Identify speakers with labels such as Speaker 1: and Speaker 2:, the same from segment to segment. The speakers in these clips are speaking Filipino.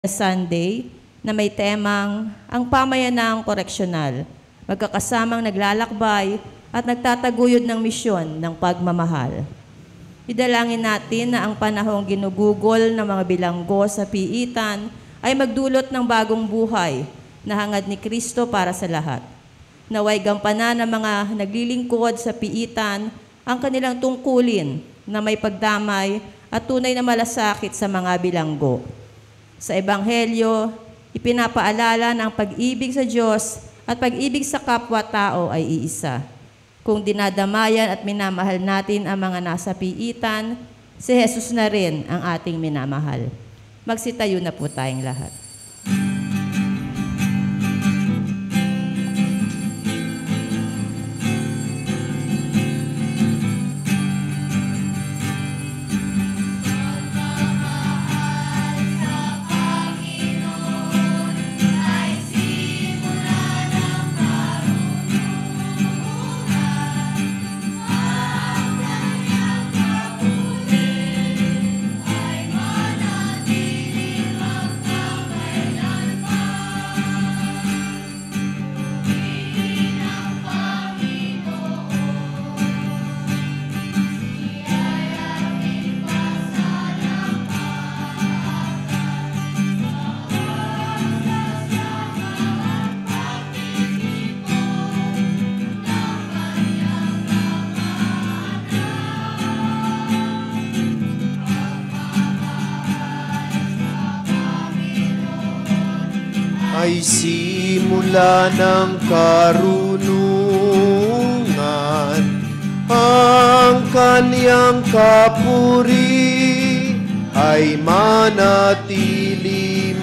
Speaker 1: Sunday na may temang ang pamayanang koreksyonal, magkakasamang naglalakbay at nagtataguyod ng misyon ng pagmamahal. Idalangin natin na ang panahong ginugugol ng mga bilanggo sa piitan ay magdulot ng bagong buhay na hangad ni Kristo para sa lahat. Naway gampanan ng mga naglilingkod sa piitan ang kanilang tungkulin na may pagdamay at tunay na malasakit sa mga bilanggo. Sa Ebanghelyo, ipinapaalala ng pag-ibig sa Diyos at pag-ibig sa kapwa-tao ay iisa. Kung dinadamayan at minamahal natin ang mga nasa piitan, si Jesus na rin ang ating minamahal. Magsitayo na po tayong lahat.
Speaker 2: Ay simula ng karunungan ang kaniyang kapuri ay manatili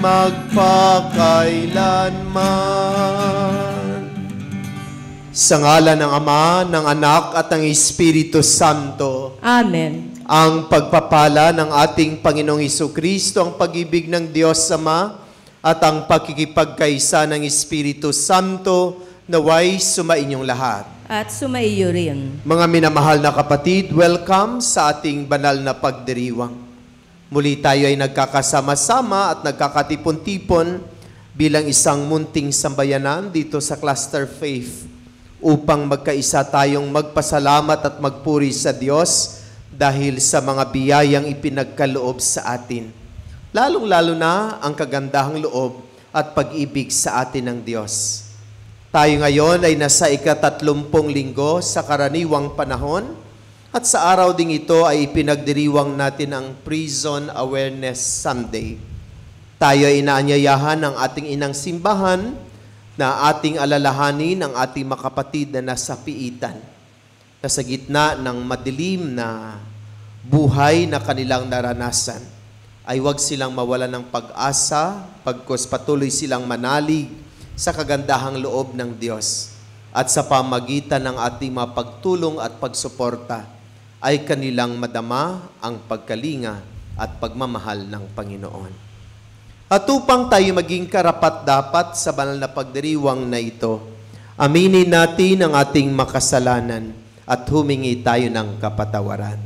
Speaker 2: magpakailanman. Sa ngalan ng Ama, ng Anak at ng Espiritu Santo.
Speaker 1: Amen.
Speaker 2: Ang pagpapala ng ating Panginoong Jesucristo, ang pag-ibig ng Diyos Ama, at ang pakikipagkaisa ng Espiritu Santo naway sumainyong lahat.
Speaker 1: At sumaiyo rin.
Speaker 2: Mga minamahal na kapatid, welcome sa ating banal na pagdiriwang. Muli tayo ay nagkakasama-sama at nagkakatipon-tipon bilang isang munting sambayanan dito sa Cluster Faith upang magkaisa tayong magpasalamat at magpuri sa Diyos dahil sa mga biyayang ipinagkaloob sa atin. Lalong-lalo na ang kagandahang loob at pag-ibig sa atin ng Diyos. Tayo ngayon ay nasa ika-30 linggo sa karaniwang panahon at sa araw ding ito ay ipinagdiriwang natin ang Prison Awareness Sunday. Tayo ay inaanyayahan ng ating inang simbahan na ating alalahanin ang ating mga kapatid na nasa piitan, na sa gitna ng madilim na buhay na kanilang naranasan. Ay huwag silang mawalan ng pag-asa, pagkos patuloy silang manalig sa kagandahang loob ng Diyos. At sa pamagitan ng ating mga pagtulong at pagsuporta, ay kanilang madama ang pagkalinga at pagmamahal ng Panginoon. At upang tayo maging karapat-dapat sa banal na pagdiriwang na ito, aminin natin ang ating makasalanan at humingi tayo ng kapatawaran.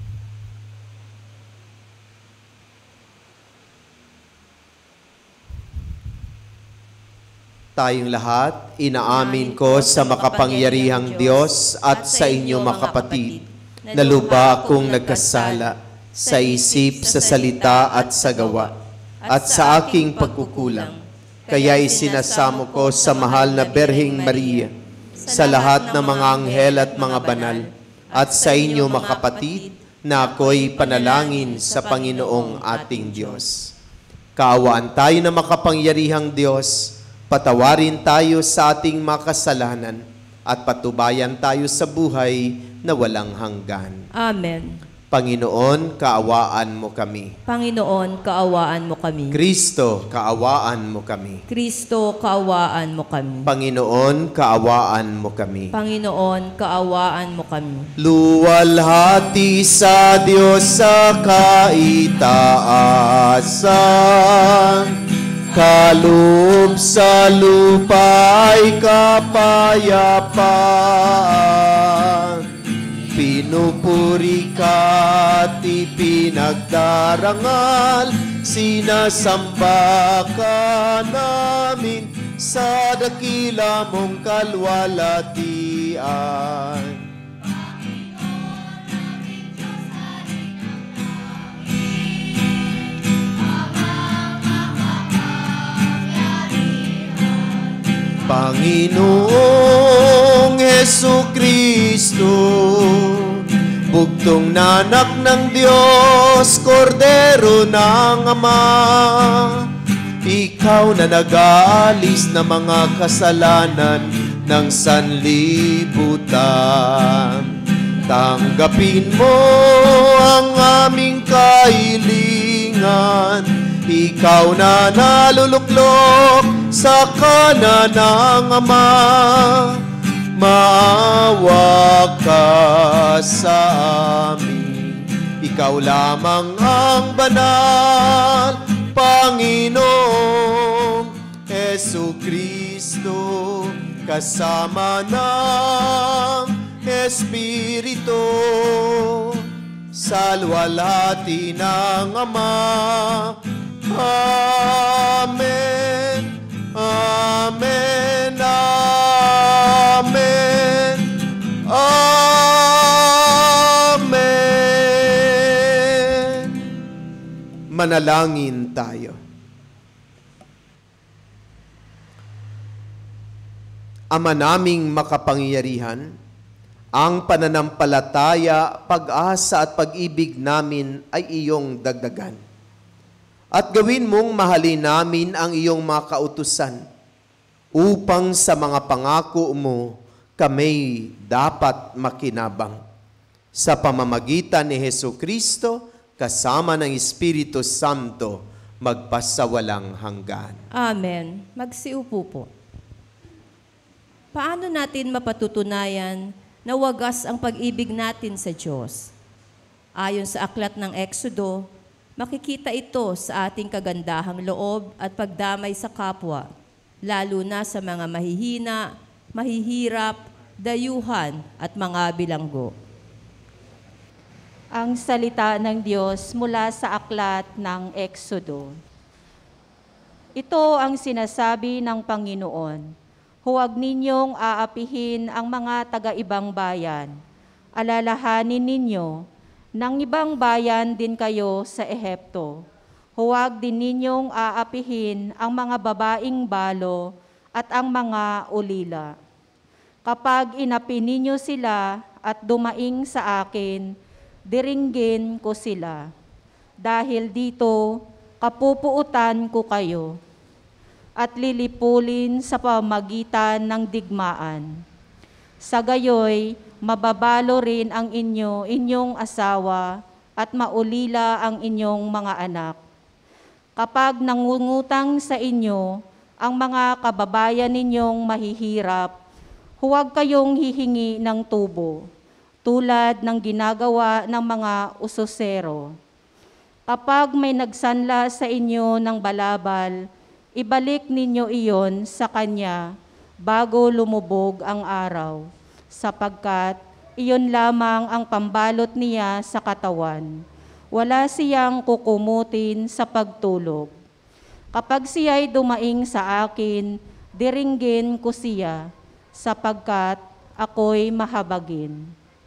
Speaker 2: Tayong lahat, inaamin ko sa makapangyarihang Diyos at sa inyo mga kapatid, na lubha akong nagkasala sa isip, sa salita at sa gawa, at sa aking pagkukulang. Kaya isinasamo ko sa mahal na Berheng Maria, sa lahat ng mga anghel at mga banal, at sa inyo mga kapatid, na ako'y panalangin sa Panginoong ating Diyos. Kaawaan tayo na makapangyarihang Diyos, patawarin tayo sa ating makasalanan at patubayan tayo sa buhay na walang hanggan.
Speaker 1: Amen.
Speaker 2: Panginoon, kaawaan mo kami.
Speaker 1: Panginoon, kaawaan mo kami.
Speaker 2: Kristo, kaawaan mo kami.
Speaker 1: Kristo, kaawaan mo kami.
Speaker 2: Panginoon, kaawaan mo kami.
Speaker 1: Panginoon, kaawaan mo kami.
Speaker 2: Luwalhati sa Diyos sa kaitaasan, kaloob sa lupa'y kapayapaan. Pinupuri ka't ipinagdarangal Sinasamba ka namin sa dakila mong kalwalatian. Panginoong Hesukristo, bugtong nanak ng Diyos, kordero ng Ama, ikaw na nag-aalis na mga kasalanan ng sanlibutan. Tanggapin mo ang aming kahilingan, ikaw na naluluklok sa kanan ng Ama. Maawa ka sa amin, ikaw lamang ang banal, Panginoong Hesukristo, kasama ng Espiritu, sa luwalhati ng Ama. Amen. Amen. Amen. Amen. Manalangin tayo. Ama naming makapangyarihan, ang pananampalataya, pag-asa at pag-ibig namin ay iyong dagdagan. At gawin mong mahalin namin ang iyong mga kautusan upang sa mga pangako mo kami dapat makinabang. Sa pamamagitan ni Hesukristo, kasama ng Espiritu Santo, magpasawalang hanggan.
Speaker 1: Amen. Magsiupo po. Paano natin mapatutunayan na wagas ang pag-ibig natin sa Diyos? Ayon sa aklat ng Exodo, makikita ito sa ating kagandahang loob at pagdamay sa kapwa, lalo na sa mga mahihina, mahihirap, dayuhan at mga bilanggo.
Speaker 3: Ang salita ng Diyos mula sa aklat ng Exodo. Ito ang sinasabi ng Panginoon: huwag ninyong aapihin ang mga taga-ibang bayan. Alalahanin ninyo, ng ibang bayan din kayo sa Ehipto. Huwag din ninyong aapihin ang mga babaing balo at ang mga ulila. Kapag inapi ninyo sila at dumaing sa akin, diringgin ko sila. Dahil dito, kapupuutan ko kayo at lilipulin sa pamagitan ng digmaan. Sa gayoy, mababalo rin ang inyong asawa at maulila ang inyong mga anak. Kapag nangungutang sa inyo ang mga kababayan ninyong mahihirap, huwag kayong hihingi ng tubo, tulad ng ginagawa ng mga usosero. Kapag may nagsanla sa inyo ng balabal, ibalik ninyo iyon sa kanya bago lumubog ang araw, sapagkat iyon lamang ang pambalot niya sa katawan. Wala siyang kukumutin sa pagtulog. Kapag siya'y dumaing sa akin, diringgin ko siya, sapagkat ako'y mahabagin.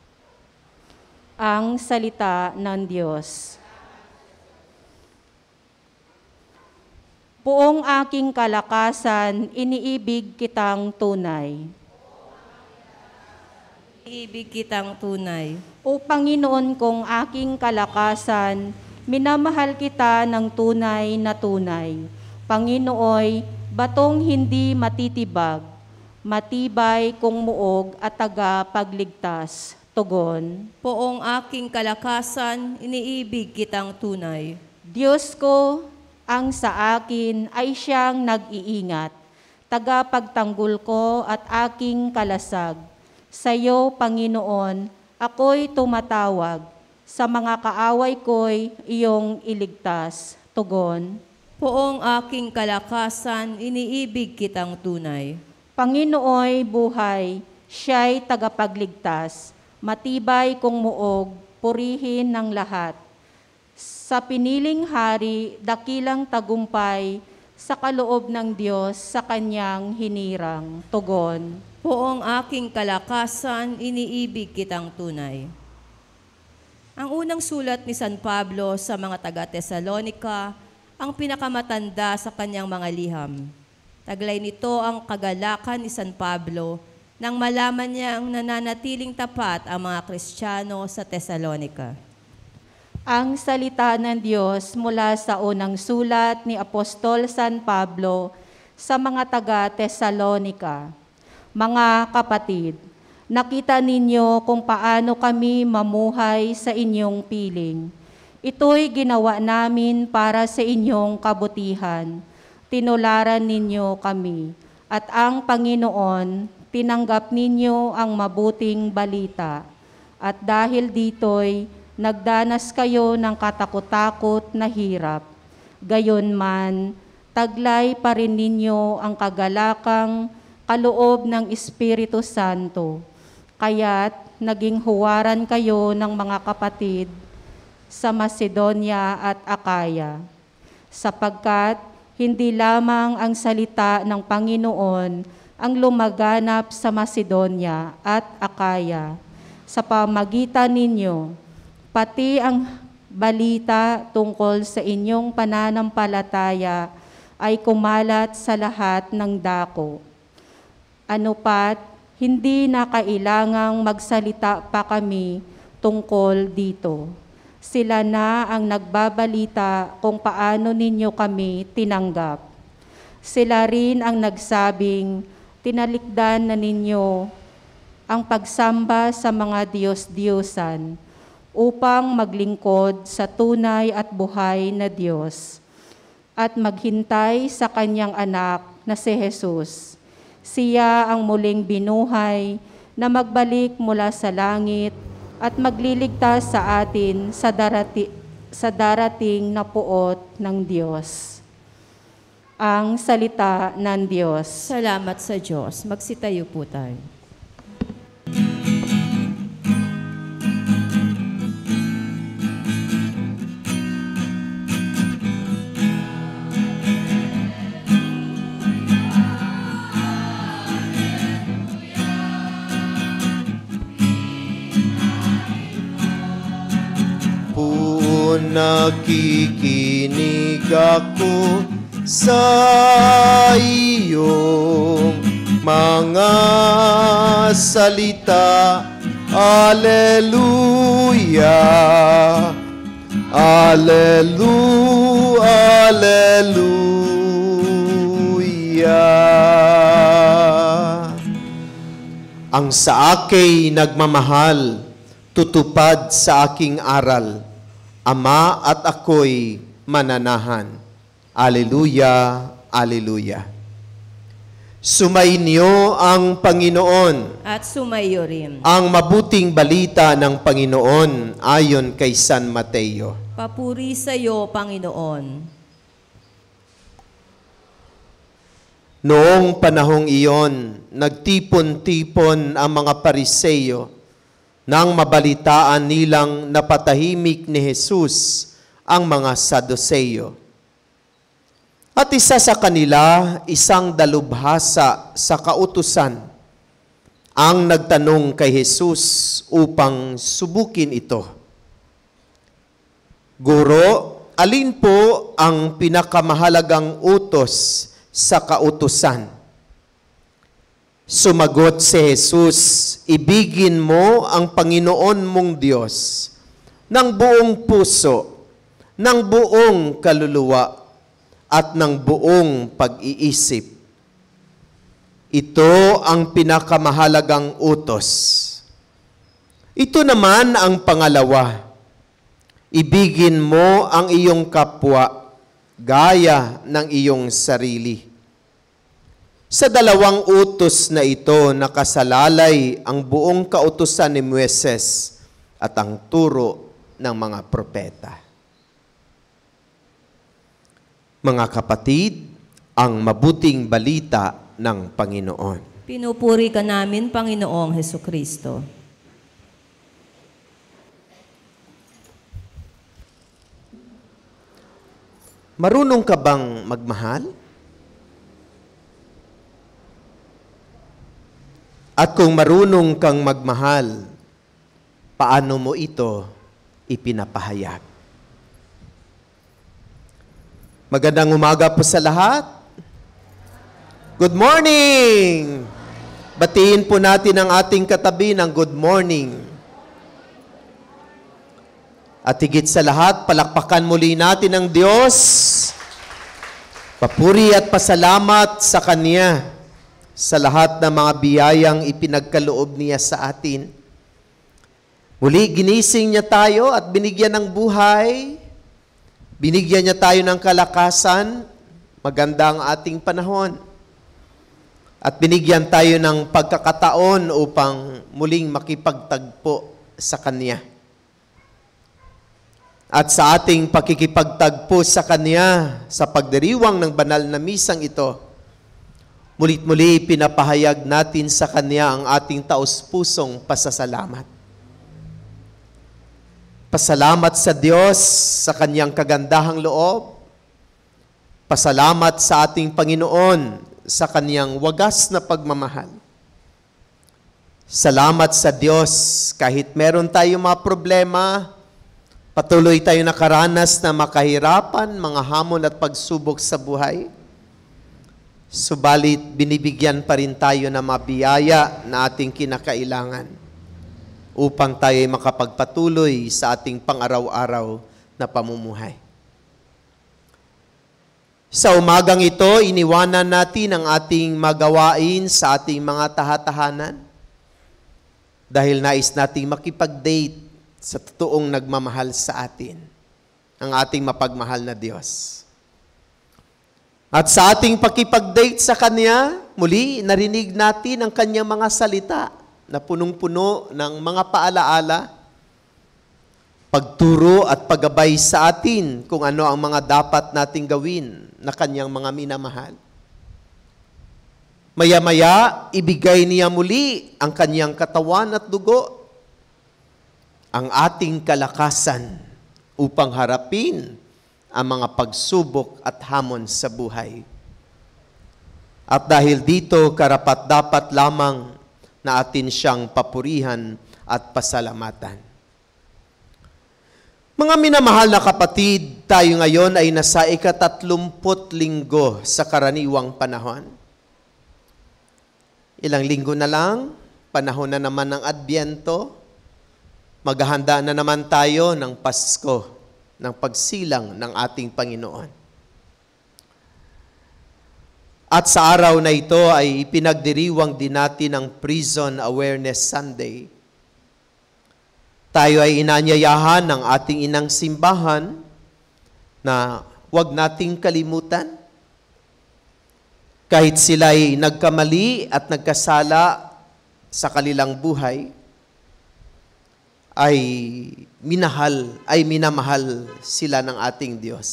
Speaker 3: Ang salita ng Diyos. Buong aking kalakasan, iniibig kitang tunay.
Speaker 1: Iniibig kitang tunay.
Speaker 3: O Panginoon kong aking kalakasan, minamahal kita ng tunay na tunay. Panginooy, batong hindi matitibag, matibay kung muog at tagapagligtas. Tugon.
Speaker 1: Poong aking kalakasan, iniibig kitang tunay.
Speaker 3: Diyos ko, ang sa akin ay siyang nag-iingat, tagapagtanggol ko at aking kalasag. Sa iyo, Panginoon, ako'y tumatawag, sa mga kaaway ko'y iyong iligtas. Tugon.
Speaker 1: Poong aking kalakasan, iniibig kitang tunay.
Speaker 3: Panginooy buhay, siya'y tagapagligtas, matibay kung muog, purihin ng lahat. Sa piniling hari, dakilang tagumpay sa kaloob ng Diyos sa kanyang hinirang. Tugon.
Speaker 1: Poong aking kalakasan, iniibig kitang tunay. Ang unang sulat ni San Pablo sa mga taga-Tesalonika, ang pinakamatanda sa kanyang mga liham. Taglay nito ang kagalakan ni San Pablo nang malaman niyang nananatiling tapat ang mga Kristiyano sa Tesalonika.
Speaker 3: Ang salita ng Diyos mula sa unang sulat ni Apostol San Pablo sa mga taga-Tesalonika. Mga kapatid, nakita ninyo kung paano kami mamuhay sa inyong piling. Ito'y ginawa namin para sa inyong kabutihan. Tinularan ninyo kami, at ang Panginoon, tinanggap ninyo ang mabuting balita. At dahil dito'y nagdanas kayo ng katakot-takot na hirap. Gayunman, taglay pa rin ninyo ang kagalakang kaloob ng Espiritu Santo. Kaya't naging huwaran kayo ng mga kapatid sa Macedonia at Akaya, sapagkat hindi lamang ang salita ng Panginoon ang lumaganap sa Macedonia at Akaya. Sa pamagitan ninyo, pati ang balita tungkol sa inyong pananampalataya ay kumalat sa lahat ng dako. Ano pat, hindi na kailangang magsalita pa kami tungkol dito. Sila na ang nagbabalita kung paano ninyo kami tinanggap. Sila rin ang nagsabing, tinalikdan na ninyo ang pagsamba sa mga Diyos-Diyosan upang maglingkod sa tunay at buhay na Diyos at maghintay sa kanyang anak na si Jesus. Siya ang muling binuhay na magbalik mula sa langit at magliligtas sa atin sa darating na puot ng Diyos. Ang salita ng Diyos.
Speaker 1: Salamat sa Diyos. Magsitayo po tayo.
Speaker 2: Nakikinig ako sa iyong mga salita. Alleluia, Alleluia, Alleluia. Ang sa akin nagmamahal, tutupad sa aking aral. Ama at ako'y mananahan. Alleluia, Alleluia. Sumainyo ang Panginoon.
Speaker 1: At sumayo rin.
Speaker 2: Ang mabuting balita ng Panginoon ayon kay San Mateo.
Speaker 1: Papuri sa iyo, Panginoon.
Speaker 2: Noong panahong iyon, nagtipon-tipon ang mga Pariseyo nang mabalitaan nilang napatahimik ni Jesus ang mga Saduseyo. At isa sa kanila, isang dalubhasa sa kautusan, ang nagtanong kay Jesus upang subukin ito. Guro, alin po ang pinakamahalagang utos sa kautusan? Sumagot si Jesus, ibigin mo ang Panginoon mong Diyos ng buong puso, ng buong kaluluwa, at ng buong pag-iisip. Ito ang pinakamahalagang utos. Ito naman ang pangalawa. Ibigin mo ang iyong kapwa, gaya ng iyong sarili. Sa dalawang utos na ito, nakasalalay ang buong kautusan ni Moises at ang turo ng mga propeta. Mga kapatid, ang mabuting balita ng Panginoon.
Speaker 1: Pinupuri ka namin, Panginoong Hesukristo.
Speaker 2: Marunong ka bang magmahal? At kung marunong kang magmahal, paano mo ito ipinapahayag? Magandang umaga po sa lahat. Good morning! Batiin po natin ang ating katabi ng good morning. At higit sa lahat, palakpakan muli natin ang Diyos. Papuri at pasalamat sa Kanya sa lahat ng mga biyayang ipinagkaloob niya sa atin. Muli, ginising niya tayo at binigyan ng buhay. Binigyan niya tayo ng kalakasan. Maganda ang ating panahon. At binigyan tayo ng pagkakataon upang muling makipagtagpo sa Kanya. At sa ating pakikipagtagpo sa Kanya, sa pagdiriwang ng banal na misang ito, mulit-muli pinapahayag natin sa Kanya ang ating taos-pusong pasasalamat. Pasalamat sa Diyos sa Kanyang kagandahang loob. Pasalamat sa ating Panginoon sa Kanyang wagas na pagmamahal. Salamat sa Diyos kahit meron tayong mga problema, patuloy tayo nakaranas na makahirapan, mga hamon at pagsubok sa buhay. Subalit, binibigyan pa rin tayo ng mga biyaya na ating kinakailangan upang tayo ay makapagpatuloy sa ating pang-araw-araw na pamumuhay. Sa umagang ito, iniwanan natin ang ating magawain sa ating mga tahatahanan dahil nais nating makipag-date sa totoong nagmamahal sa atin, ang ating mapagmahal na Diyos. At sa ating pakipag-date sa Kanya, muli narinig natin ang Kanyang mga salita na punong-puno ng mga paalaala, pagturo at paggabay sa atin kung ano ang mga dapat nating gawin na Kanyang mga minamahal. Maya-maya, ibigay niya muli ang Kanyang katawan at dugo, ang ating kalakasan upang harapin ang mga pagsubok at hamon sa buhay. At dahil dito, karapat-dapat lamang na atin siyang papurihan at pasalamatan. Mga minamahal na kapatid, tayo ngayon ay nasa 30 linggo sa karaniwang panahon. Ilang linggo na lang, panahon na naman ng Adbyento, maghahanda na naman tayo ng Pasko, ng pagsilang ng ating Panginoon. At sa araw na ito ay ipinagdiriwang din natin ang Prison Awareness Sunday. Tayo ay inanyayahan ng ating inang simbahan na huwag nating kalimutan. Kahit sila ay nagkamali at nagkasala sa kanilang buhay, ay minamahal sila ng ating Diyos.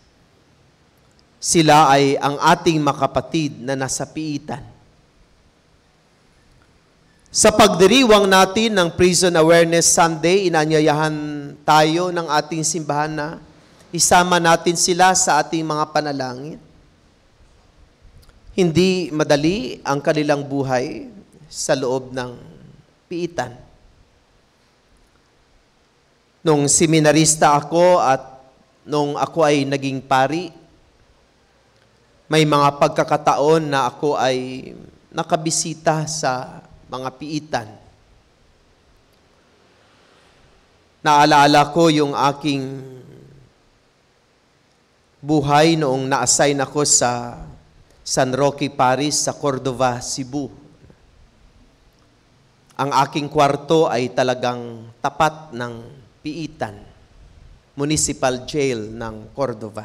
Speaker 2: Sila ay ang ating makapatid na nasa piitan. Sa pagdiriwang natin ng Prison Awareness Sunday, inanyayahan tayo ng ating simbahan na isama natin sila sa ating mga panalangin. Hindi madali ang kanilang buhay sa loob ng piitan. Nung seminarista ako at nung ako ay naging pari, may mga pagkakataon na ako ay nakabisita sa mga piitan. Naalala ko yung aking buhay noong na-assign ako sa San Roque Parish sa Cordova, Cebu. Ang aking kwarto ay talagang tapat ng piitan, municipal jail ng Cordova.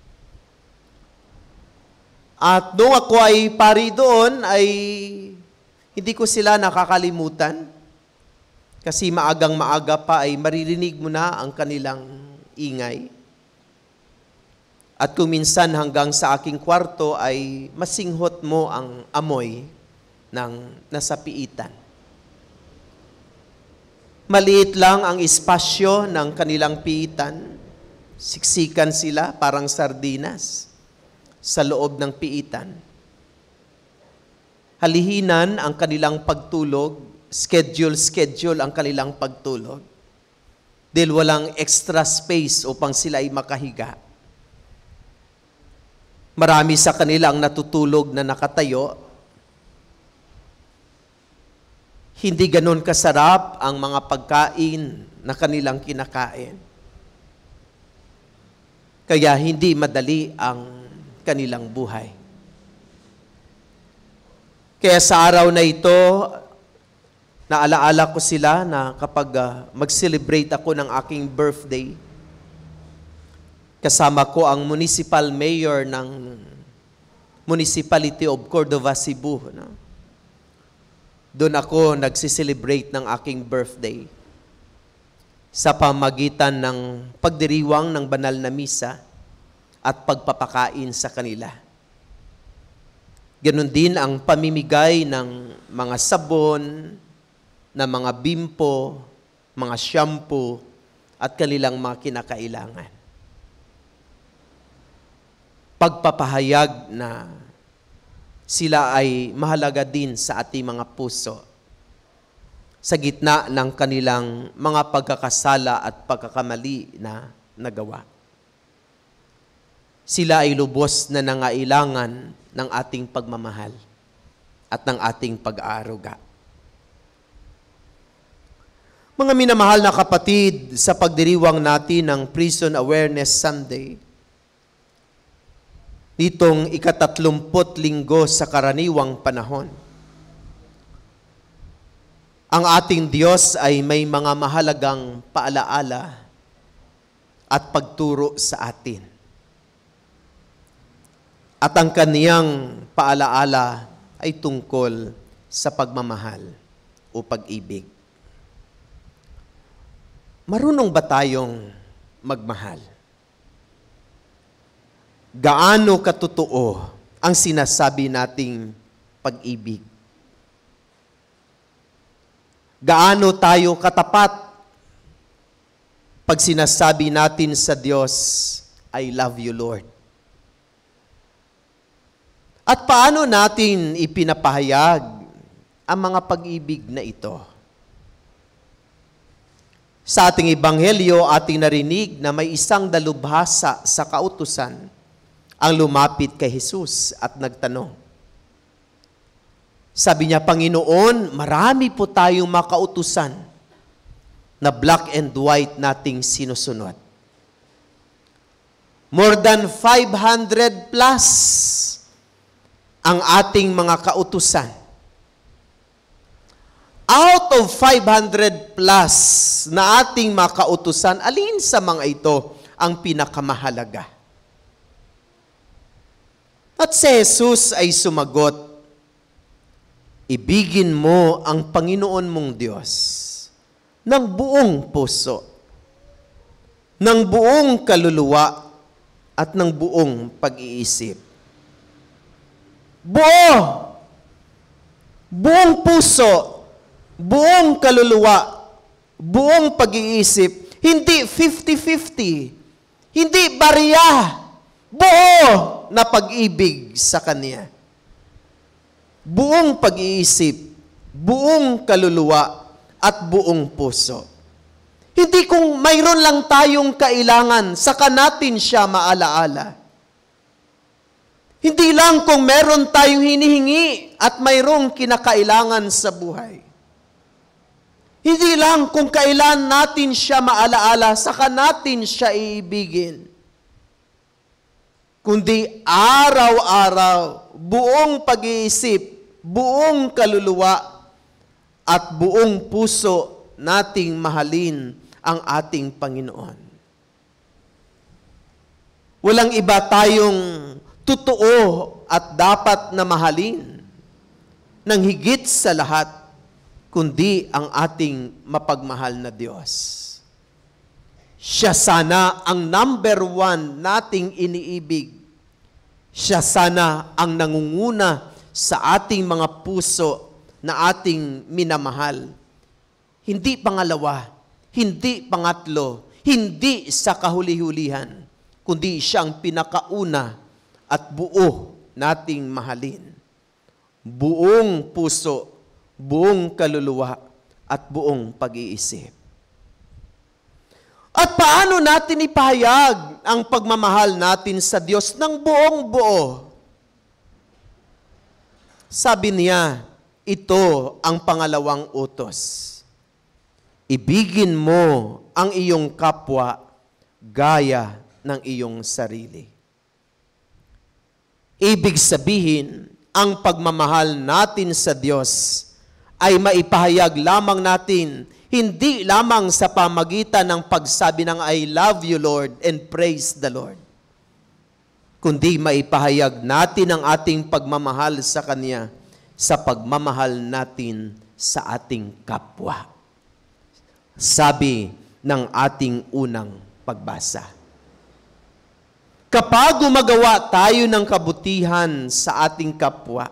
Speaker 2: At nung ako ay pari doon, ay hindi ko sila nakakalimutan kasi maagang-maaga pa ay maririnig mo na ang kanilang ingay. At kung minsan hanggang sa aking kwarto ay masinghot mo ang amoy ng nasa piitan. Maliit lang ang espasyo ng kanilang piitan, Siksikan sila parang sardinas sa loob ng piitan. Halihinan ang kanilang pagtulog, schedule ang kanilang pagtulog. Dahil walang extra space upang sila ay makahiga. Marami sa kanila ang natutulog na nakatayo. Hindi ganon kasarap ang mga pagkain na kanilang kinakain. Kaya hindi madali ang kanilang buhay. Kaya sa araw na ito, naalaala ko sila na kapag mag-celebrate ako ng aking birthday, kasama ko ang municipal mayor ng Municipality of Cordova, Cebu. No? Doon ako nagsiselebrate ng aking birthday sa pamagitan ng pagdiriwang ng banal na misa at pagpapakain sa kanila. Ganon din ang pamimigay ng mga sabon, na mga bimpo, mga shampoo, at kanilang mga kinakailangan. Pagpapahayag na sila ay mahalaga din sa ating mga puso sa gitna ng kanilang mga pagkakasala at pagkakamali na nagawa. Sila ay lubos na nangailangan ng ating pagmamahal at ng ating pag-aaruga. Mga minamahal na kapatid, sa pagdiriwang natin ng Prison Awareness Sunday, nitong ika-30 linggo sa karaniwang panahon, ang ating Diyos ay may mga mahalagang paalaala at pagturo sa atin. At ang kaniyang paalaala ay tungkol sa pagmamahal o pag-ibig. Marunong ba tayong magmahal? Gaano katotoo ang sinasabi nating pag-ibig? Gaano tayo katapat pag sinasabi natin sa Diyos, I love you, Lord? At paano natin ipinapahayag ang mga pag-ibig na ito? Sa ating ebanghelyo, ating narinig na may isang dalubhasa sa kautusan ang lumapit kay Jesus at nagtanong. Sabi niya, Panginoon, marami po tayong makautusan na black and white nating sinusunod. More than 500 plus ang ating mga kautusan. Out of 500 plus na ating mga kautusan, alin sa mga ito ang pinakamahalaga? At si Jesus ay sumagot, ibigin mo ang Panginoon mong Diyos ng buong puso, ng buong kaluluwa, at ng buong pag-iisip. Buong puso, buong kaluluwa, buong pag-iisip, hindi 50-50, hindi barya, buo na pag-ibig sa Kanya. Buong pag-iisip, buong kaluluwa, at buong puso. Hindi kung mayroon lang tayong kailangan, saka natin siya maalaala. Hindi lang kung meron tayong hinihingi at mayroong kinakailangan sa buhay. Hindi lang kung kailan natin siya maalaala, saka natin siya iibigin. Kundi araw-araw, buong pag-iisip, buong kaluluwa, at buong puso nating mahalin ang ating Panginoon. Walang iba tayong totoo at dapat na mahalin ng higit sa lahat, kundi ang ating mapagmahal na Diyos. Siya sana ang number 1 nating iniibig. Siya sana ang nangunguna sa ating mga puso na ating minamahal. Hindi pangalawa, hindi pangatlo, hindi sa kahuli-hulihan, kundi siya ang pinakauna at buo nating mahalin. Buong puso, buong kaluluwa, at buong pag-iisip. At paano natin ipahayag ang pagmamahal natin sa Diyos ng buong buo? Sabi niya, ito ang pangalawang utos. Ibigin mo ang iyong kapwa gaya ng iyong sarili. Ibig sabihin, ang pagmamahal natin sa Diyos ay maipahayag lamang natin, hindi lamang sa pamagitan ng pagsabi ng I love you, Lord, and praise the Lord, kundi maipahayag natin ang ating pagmamahal sa Kanya sa pagmamahal natin sa ating kapwa. Sabi ng ating unang pagbasa. Kapag gumagawa tayo ng kabutihan sa ating kapwa,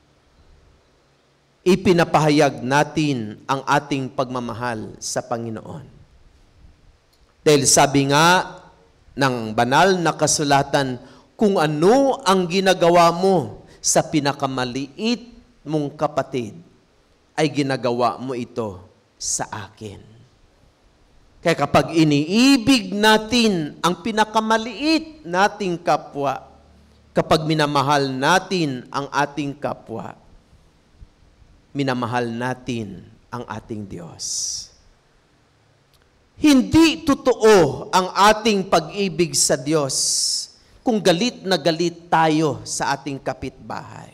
Speaker 2: ipinapahayag natin ang ating pagmamahal sa Panginoon. Dahil sabi nga ng banal na kasulatan, kung ano ang ginagawa mo sa pinakamaliit mong kapatid, ay ginagawa mo ito sa akin. Kaya kapag iniibig natin ang pinakamaliit nating kapwa, kapag minamahal natin ang ating kapwa, minamahal natin ang ating Diyos. Hindi totoo ang ating pag-ibig sa Diyos kung galit na galit tayo sa ating kapitbahay.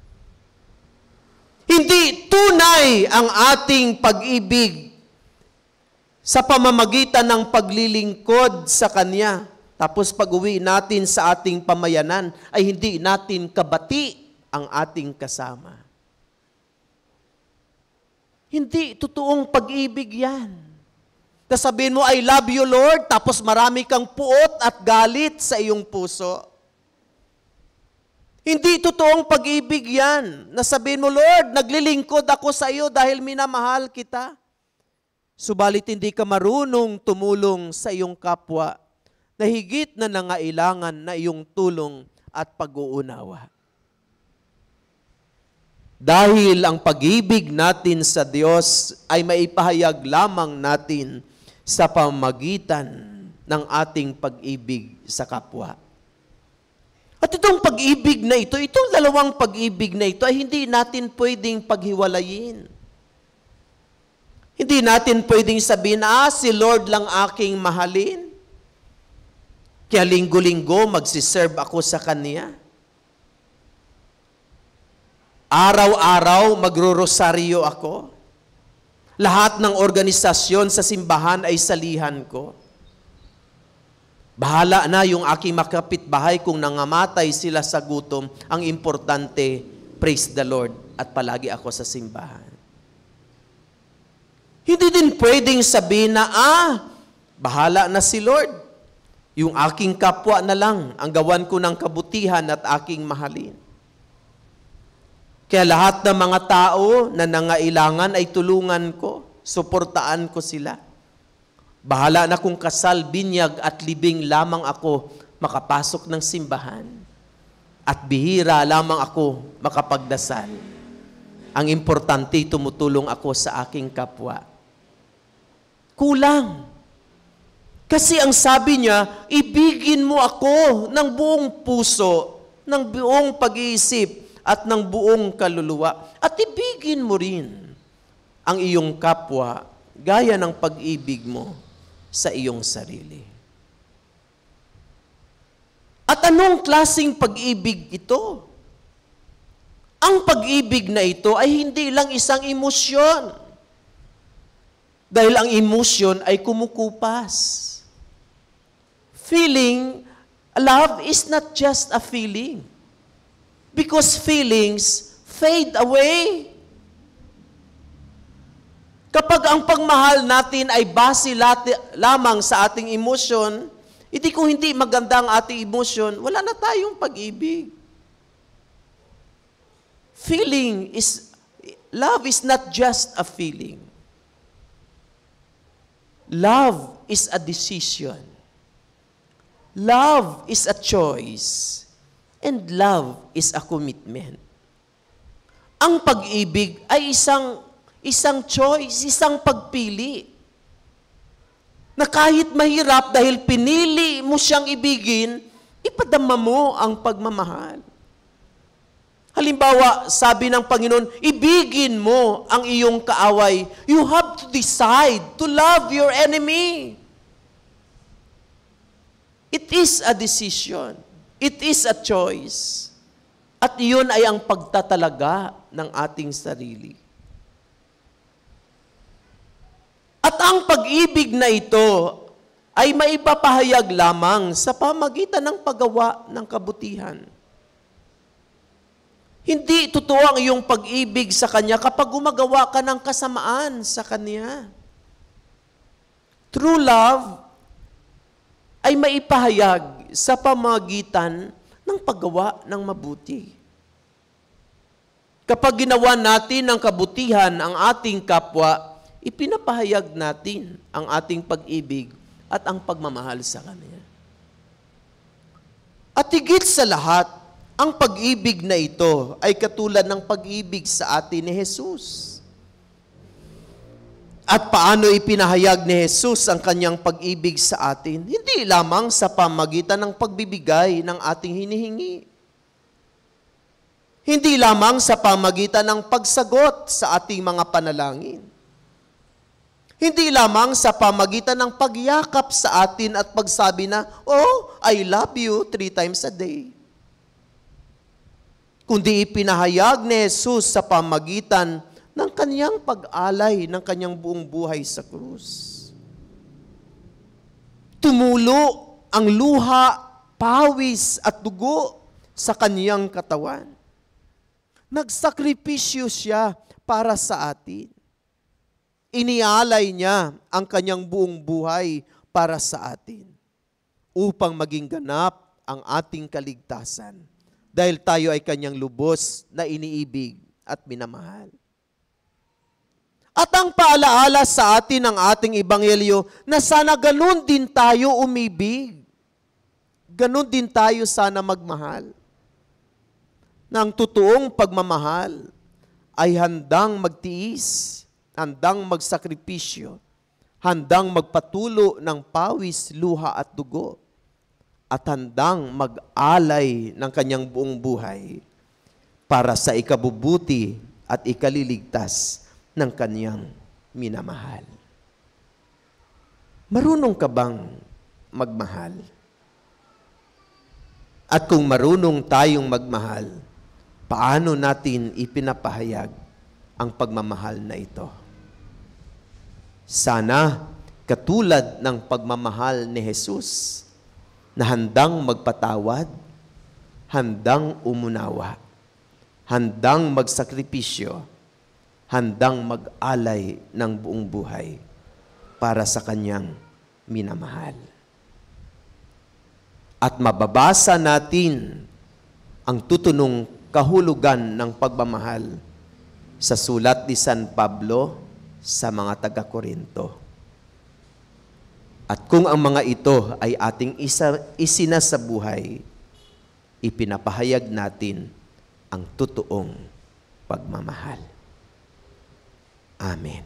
Speaker 2: Hindi tunay ang ating pag-ibig sa pamamagitan ng paglilingkod sa Kanya. Tapos pag-uwi natin sa ating pamayanan ay hindi natin kabati ang ating kasama. Hindi totoong pag-ibig yan. Sabihin mo, I love you, Lord, tapos marami kang puot at galit sa iyong puso. Hindi totoong pag-ibig yan. Sabihin mo, Lord, naglilingkod ako sa iyo dahil minamahal kita. Subalit hindi ka marunong tumulong sa iyong kapwa na higit na nangailangan na iyong tulong at pag-uunawa. Dahil ang pag-ibig natin sa Diyos ay maipahayag lamang natin sa pamamagitan ng ating pag-ibig sa kapwa. At itong pag-ibig na ito, itong dalawang pag-ibig na ito ay hindi natin pwedeng paghiwalayin. Hindi natin pwedeng sabihin, si Lord lang aking mahalin. Kaya linggo-linggo magsiserve ako sa Kanya. Araw-araw magro-rosaryo ako. Lahat ng organisasyon sa simbahan ay salihan ko. Bahala na yung aking makapitbahay kung nangamatay sila sa gutom. Ang importante, praise the Lord at palagi ako sa simbahan. Hindi din pwedeng sabihin na, bahala na si Lord. Yung aking kapwa na lang ang gawan ko ng kabutihan at aking mahalin. Kaya lahat ng mga tao na nangailangan ay tulungan ko, suportaan ko sila. Bahala na kung kasal, binyag at libing lamang ako makapasok ng simbahan. At bihira lamang ako makapagdasal. Ang importante, tumutulong ako sa aking kapwa. Kulang. Kasi ang sabi niya, ibigin mo ako ng buong puso, ng buong pag-iisip, at ng buong kaluluwa. At ibigin mo rin ang iyong kapwa gaya ng pag-ibig mo sa iyong sarili. At anong klaseng pag-ibig ito? Ang pag-ibig na ito ay hindi lang isang emosyon. Dahil ang emosyon ay kumukupas. Love is not just a feeling. Because feelings fade away. Kapag ang pagmahal natin ay base lamang sa ating emosyon, kung hindi maganda ang ating emosyon, wala na tayong pag-ibig. Love is not just a feeling. Love is a decision. Love is a choice. And love is a commitment. Ang pag-ibig ay isang choice, isang pagpili. Na kahit mahirap dahil pinili mo siyang ibigin, ipadama mo ang pagmamahal. Halimbawa, sabi ng Panginoon, ibigin mo ang iyong kaaway. You have to decide to love your enemy. It is a decision. It is a choice. At iyon ay ang pagtatalaga ng ating sarili. At ang pag-ibig na ito ay maipapahayag lamang sa pamagitan ng paggawa ng kabutihan. Hindi totoo ang iyong pag-ibig sa Kanya kapag gumagawa ka ng kasamaan sa Kanya. True love ay maipahayag sa pamagitan ng paggawa ng mabuti. Kapag ginawa natin ng kabutihan ang ating kapwa, ipinapahayag natin ang ating pag-ibig at ang pagmamahal sa Kanya. At higit sa lahat, ang pag-ibig na ito ay katulad ng pag-ibig sa atin ni Jesus. At paano ipinahayag ni Jesus ang Kanyang pag-ibig sa atin? Hindi lamang sa pamagitan ng pagbibigay ng ating hinihingi. Hindi lamang sa pamagitan ng pagsagot sa ating mga panalangin. Hindi lamang sa pamagitan ng pagyakap sa atin at pagsabi na, oh, I love you 3 times a day. Kundi ipinahayag ni Jesus sa pamagitan ng Kanyang pag-alay ng Kanyang buong buhay sa krus. Tumulo ang luha, pawis at dugo sa Kanyang katawan. Nagsakripisyo siya para sa atin. Inialay niya ang Kanyang buong buhay para sa atin upang maging ganap ang ating kaligtasan dahil tayo ay Kanyang lubos na iniibig at minamahal. At ang paalaala sa atin ng ating ebanghelyo na sana ganun din tayo umibig. Ganun din tayo sana magmahal. Na ang totoong pagmamahal ay handang magtiis, handang magsakripisyo, handang magpatulo ng pawis, luha at dugo, at handang mag-alay ng kanyang buong buhay para sa ikabubuti at ikaliligtas ng kanyang minamahal. Marunong ka bang magmahal? At kung marunong tayong magmahal, paano natin ipinapahayag ang pagmamahal na ito? Sana katulad ng pagmamahal ni Jesus na handang magpatawad, handang umunawa, handang magsakripisyo, handang mag-alay ng buong buhay para sa kanyang minamahal. At mababasa natin ang tutunong kahulugan ng pagmamahal sa sulat ni San Pablo sa mga taga-Korinto. At kung ang mga ito ay ating isinasabuhay, ipinapahayag natin ang totoong pagmamahal. Amen.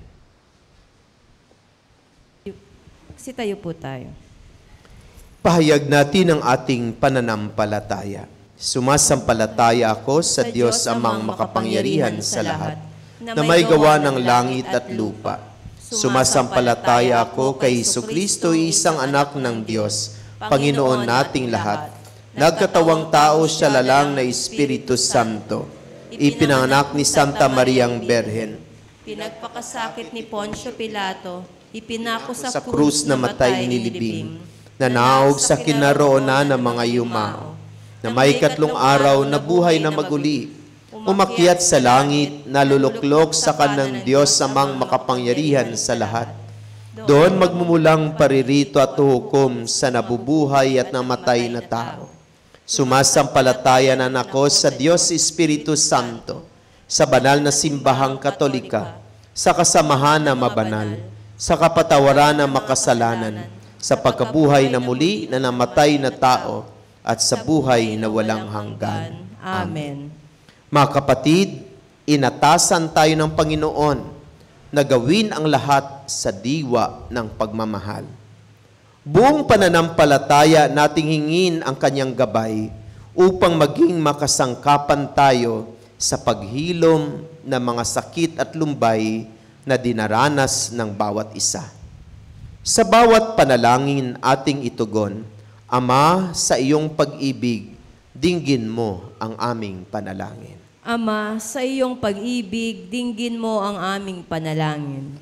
Speaker 1: Sitayo po tayo.
Speaker 2: Pahayag natin ang ating pananampalataya. Sumasampalataya ako sa Diyos amang makapangyarihan sa lahat, na may gawa ng langit at lupa. Sumasampalataya ako kay Jesucristo, isang anak ng Diyos, Panginoon nating lahat. Nagkatawang tao siya lalang na Espiritu Santo. Ipinanganak ni Santa Mariang Berhen.
Speaker 1: Pinagpakasakit ni Poncio Pilato, ipinako
Speaker 2: Sa krus na matay nilibing, nanaog sa kinaroonan ng mga yumao, na may 3 araw na buhay na maguli, umakyat sa langit, naluluklok sa kanang Diyos amang makapangyarihan sa lahat. Doon magmumulang paririto at hukom sa nabubuhay at namatay na tao. Sumasampalataya na ako sa Diyos Espiritu Santo, sa banal na simbahang Katolika, sa kasamahan na mabanal, sa kapatawaran ng makasalanan, sa pagkabuhay na muli na namatay na tao, at sa buhay na walang hanggan.
Speaker 1: Amen.
Speaker 2: Mga kapatid, inatasan tayo ng Panginoon na gawin ang lahat sa diwa ng pagmamahal. Buong pananampalataya nating hingin ang kanyang gabay upang maging makasangkapan tayo sa paghilom ng mga sakit at lumbay na dinaranas ng bawat isa. Sa bawat panalangin ating itugon, Ama, sa iyong pag-ibig, dinggin mo ang aming panalangin.
Speaker 1: Ama, sa iyong pag-ibig, dinggin mo ang aming panalangin.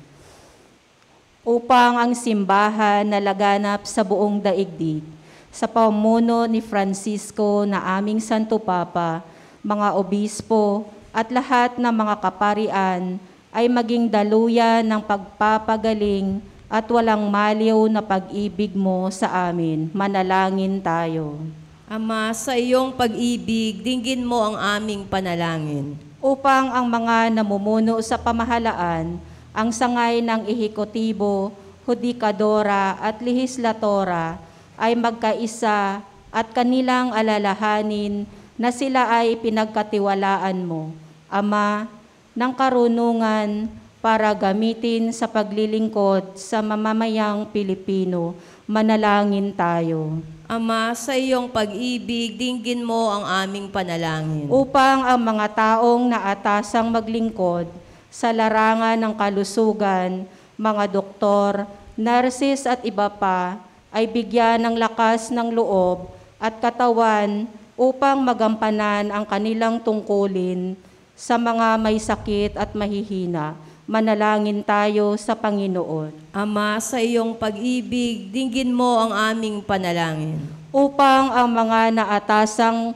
Speaker 3: Upang ang simbahan na laganap sa buong daigdig, sa pamuno ni Francisco na aming Santo Papa, mga obispo at lahat ng mga kaparian ay maging daluyan ng pagpapagaling at walang maliw na pag-ibig mo sa amin. Manalangin tayo.
Speaker 1: Ama, sa iyong pag-ibig, dinggin mo ang aming panalangin.
Speaker 3: Upang ang mga namumuno sa pamahalaan, ang sangay ng ehekutibo, hudikadora at lehislatora ay magkaisa at kanilang alalahanin na sila ay pinagkatiwalaan mo, Ama, ng karunungan para gamitin sa paglilingkod sa mamamayang Pilipino. Manalangin tayo.
Speaker 1: Ama, sa iyong pag-ibig, dinggin mo ang aming panalangin.
Speaker 3: Upang ang mga taong naatasang maglingkod sa larangan ng kalusugan, mga doktor, nurses at iba pa, ay bigyan ng lakas ng loob at katawan upang magampanan ang kanilang tungkulin sa mga may sakit at mahihina. Manalangin tayo sa Panginoon.
Speaker 1: Ama, sa iyong pag-ibig, dinggin mo ang aming panalangin.
Speaker 3: Upang ang mga naatasang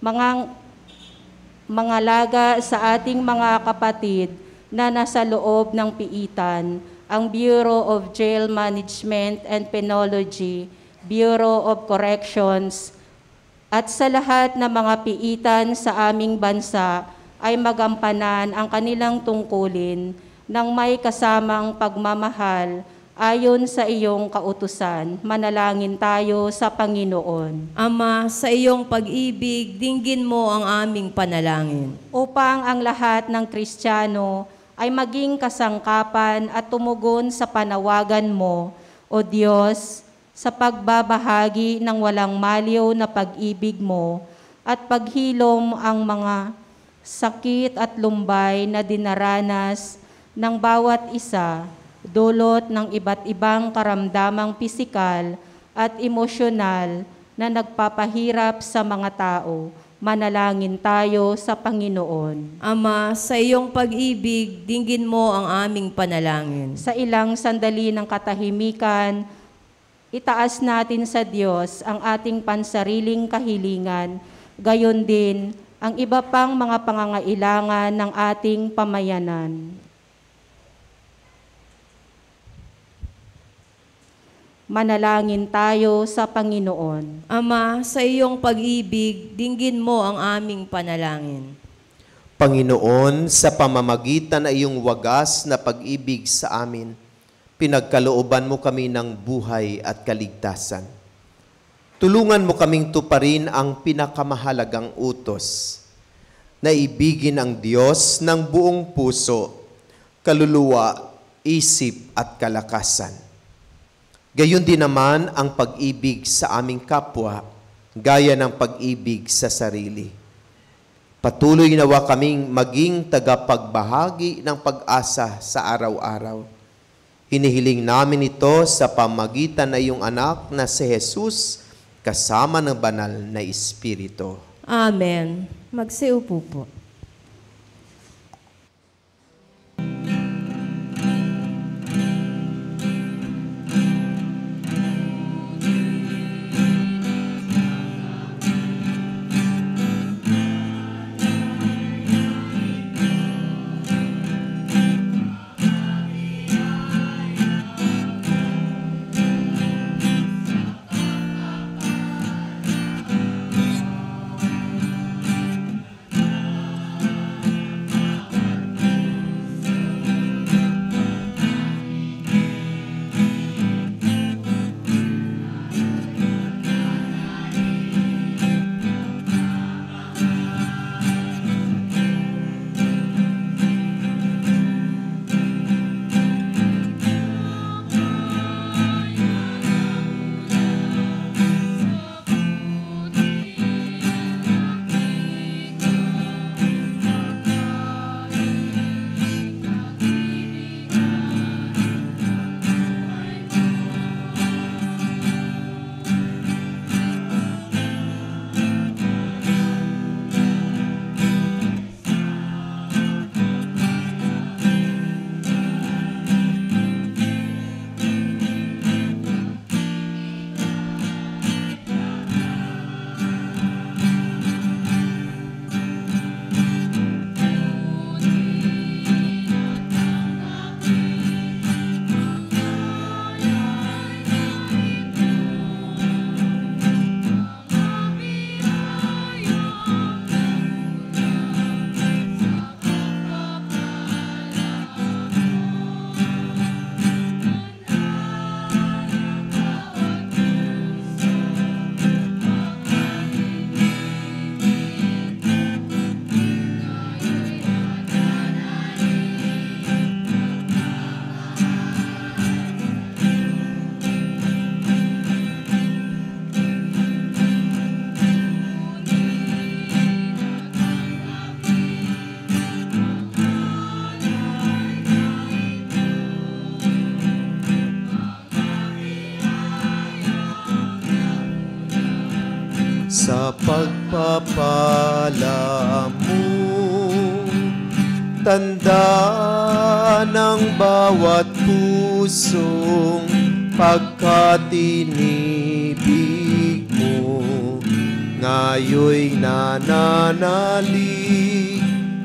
Speaker 3: mga laga sa ating mga kapatid na nasa loob ng piitan, ang Bureau of Jail Management and Penology, Bureau of Corrections, at sa lahat ng mga piitan sa aming bansa ay magampanan ang kanilang tungkulin ng may kasamang pagmamahal ayon sa iyong kautusan. Manalangin tayo sa Panginoon.
Speaker 1: Ama, sa iyong pag-ibig, dinggin mo ang aming panalangin.
Speaker 3: Upang ang lahat ng Kristiyano ay maging kasangkapan at tumugon sa panawagan mo, O Diyos, sa pagbabahagi ng walang maliw na pag-ibig mo at paghilom ang mga sakit at lumbay na dinaranas ng bawat isa, dulot ng iba't ibang karamdamang pisikal at emosyonal na nagpapahirap sa mga tao. Manalangin tayo sa Panginoon.
Speaker 1: Ama, sa iyong pag-ibig, dinggin mo ang aming panalangin.
Speaker 3: Sa ilang sandali ng katahimikan, itaas natin sa Diyos ang ating pansariling kahilingan, gayon din ang iba pang mga pangangailangan ng ating pamayanan. Manalangin tayo sa Panginoon.
Speaker 1: Ama, sa iyong pag-ibig, dinggin mo ang aming panalangin.
Speaker 2: Panginoon, sa pamamagitan ng iyong wagas na pag-ibig sa amin, pinagkalooban mo kami ng buhay at kaligtasan. Tulungan mo kaming tuparin ang pinakamahalagang utos, na ibigin ang Diyos ng buong puso, kaluluwa, isip at kalakasan. Gayon din naman ang pag-ibig sa aming kapwa, gaya ng pag-ibig sa sarili. Patuloy nawa kaming maging tagapagbahagi ng pag-asa sa araw-araw. Hinihiling namin ito sa pamagitan ng iyong anak na si Jesus, kasama ng banal na Espiritu.
Speaker 1: Amen. Magsiupo po.
Speaker 2: pagpapala mo. Tanda ng bawat pusong pagkatinibig mo, ngayoy nananalig,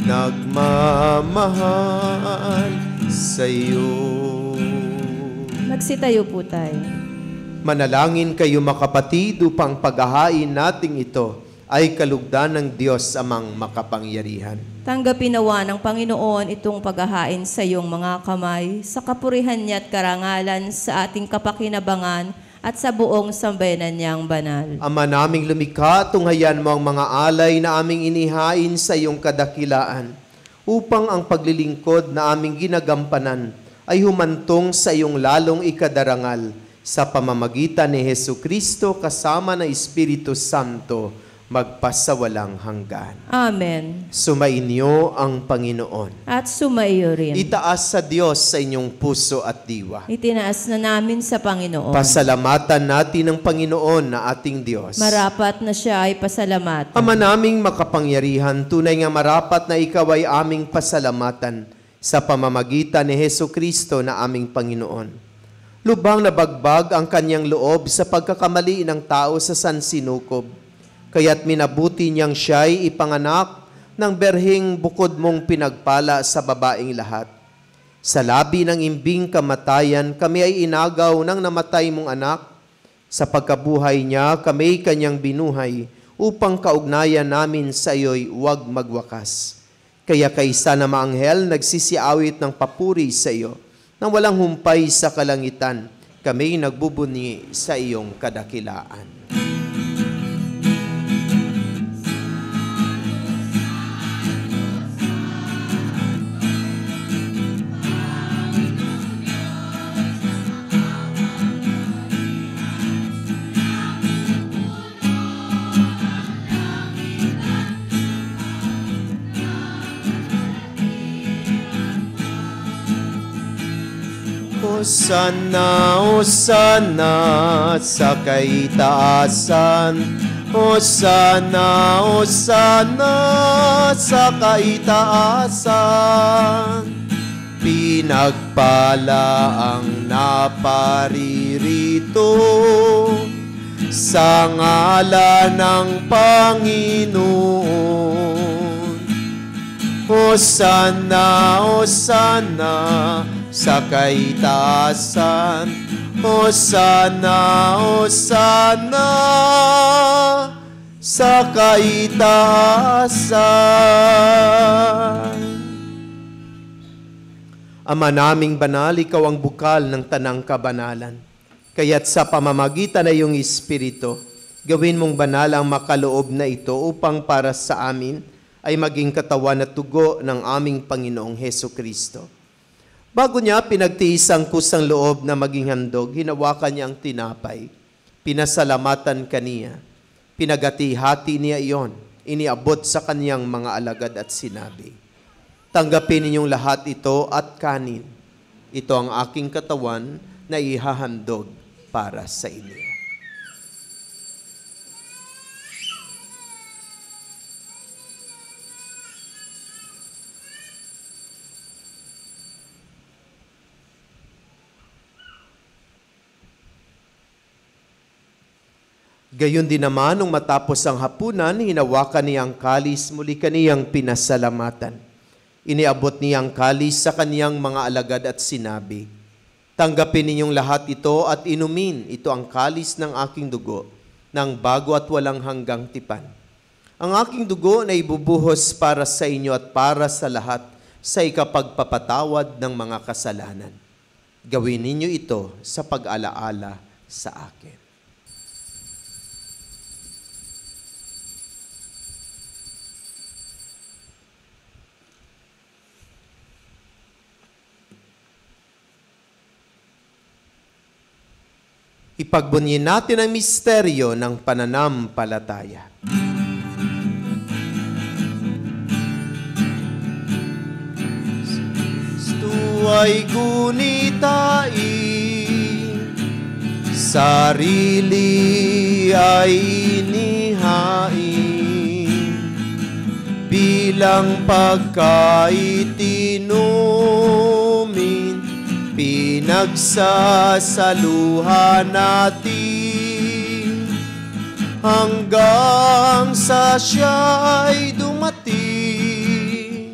Speaker 2: nagmamahal sa'yo.
Speaker 1: Magsitayo po tayo.
Speaker 2: Manalangin kayo mga kapatid upang paghahain nating ito ay kalugdan ng Diyos amang makapangyarihan.
Speaker 1: Tanggapin nawa ng Panginoon itong paghahain sa iyong mga kamay, sa kapurihan niya at karangalan sa ating kapakinabangan at sa buong sambayanan niyang banal.
Speaker 2: Ama naming lumikha, tunghayan mo ang mga alay na aming inihain sa iyong kadakilaan, upang ang paglilingkod na aming ginagampanan ay humantong sa iyong lalong ikadarangal sa pamamagitan ni Hesukristo kasama ng Espiritu Santo, magpasawalang hanggan.
Speaker 1: Amen.
Speaker 2: Sumainyo ang Panginoon.
Speaker 1: At sumaiyo rin.
Speaker 2: Itaas sa Diyos sa inyong puso at diwa.
Speaker 1: Itinaas na namin sa Panginoon.
Speaker 2: Pasalamatan natin ang Panginoon na ating Diyos.
Speaker 1: Marapat na siya ay pasalamatan.
Speaker 2: Ama naming makapangyarihan, tunay nga marapat na ikaw ay aming pasalamatan sa pamamagitan ni Hesukristo na aming Panginoon. Lubhang nabagbag ang kanyang loob sa pagkakamali ng tao sa sansinukob, kaya't minabuti niyang siya'y ipanganak ng berhing bukod mong pinagpala sa babaeng lahat. Sa labi ng imbing kamatayan, kami ay inagaw ng namatay mong anak. Sa pagkabuhay niya, kami kanyang binuhay, upang kaugnayan namin sa iyo'y huwag magwakas. Kaya kaysa na maanghel, nagsisiawit ng papuri sa iyo, nang walang humpay sa kalangitan, kami nagbubunyi sa iyong kadakilaan. Hosana, Hosana sa kaitaasan. Hosana, Hosana sa kaitaasan. Pinagpala ang naparirito sa ngalan ng Panginoon. Hosana, Hosana sa kaitaasan. Hosana, Hosana sa kaitaasan. Ama naming banal, ikaw ang bukal ng tanang kabanalan. Kaya't sa pamamagitan na iyong Espiritu, gawin mong banal ang makaloob na ito upang para sa amin ay maging katawan at tugo ng aming Panginoong Hesukristo. Bago niya pinagtiis ang kusang loob na maging handog, hinawakan niya ang tinapay. Pinasalamatan kaniya. Pinagati-hati niya iyon. Iniabot sa kaniyang mga alagad at sinabi, tanggapin ninyong lahat ito at kanin. Ito ang aking katawan na ihahandog para sa inyo. Gayon din naman, nung matapos ang hapunan, hinawakan niya ang kalis, muli kaniyang pinasalamatan. Iniabot niya ang kalis sa kaniyang mga alagad at sinabi, tanggapin ninyong lahat ito at inumin. Ito ang kalis ng aking dugo, ng bago at walang hanggang tipan. Ang aking dugo na ibubuhos para sa inyo at para sa lahat sa ikapagpapatawad ng mga kasalanan. Gawin ninyo ito sa pag-alaala sa akin. Ipagbunyin natin ang misteryo ng pananampalataya. Ay gunitain, sarili ay inihain, bilang pagkaitinumin, pinagsasaluhan natin hanggang sa siya'y dumating,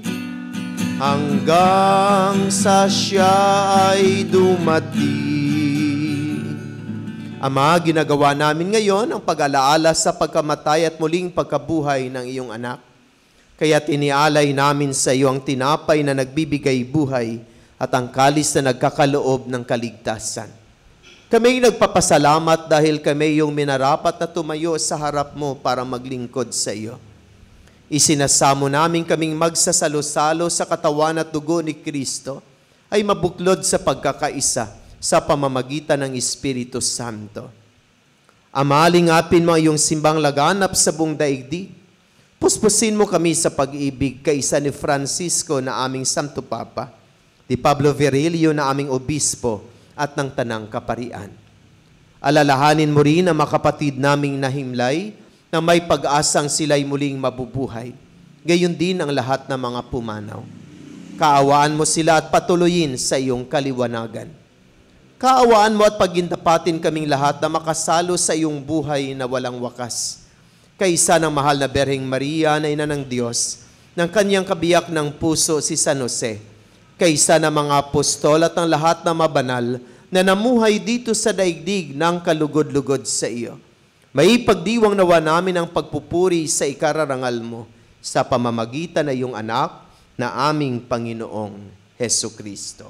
Speaker 2: hanggang sa siya'y dumating. Ama, ginagawa namin ngayon ang pag-alaala sa pagkamatay at muling pagkabuhay ng iyong anak. Kaya tinialay namin sa iyo ang tinapay na nagbibigay buhay at ang kalis na nagkakaloob ng kaligtasan. Kami nagpapasalamat dahil kami yung minarapat na tumayo sa harap mo para maglingkod sa iyo. Isinasamo namin kaming magsasalo-salo sa katawan at dugo ni Kristo ay mabuklod sa pagkakaisa sa pamamagitan ng Espiritu Santo. Ama, lingapin mo ang iyong simbang laganap sa buong daigdig. Puspusin mo kami sa pag-ibig kaisa ni Francisco na aming Santo Papa, ni Pablo Virilio na aming Obispo at ng Tanang Kaparian. Alalahanin mo rin ang mga kapatid naming nahimlay na may pag-asang sila'y muling mabubuhay. Gayon din ang lahat ng mga pumanaw. Kaawaan mo sila at patuloyin sa iyong kaliwanagan. Kaawaan mo at pagindapatin kaming lahat na makasalo sa iyong buhay na walang wakas. Kaisa ng mahal na Berheng Maria na ina ng Diyos, ng kanyang kabiyak ng puso si San Jose, kaisa ng mga apostol at ng lahat na mabanal na namuhay dito sa daigdig ng kalugod-lugod sa iyo. May pagdiwang nawa namin ang pagpupuri sa ikararangal mo sa pamamagitan ng iyong anak na aming Panginoong Hesukristo.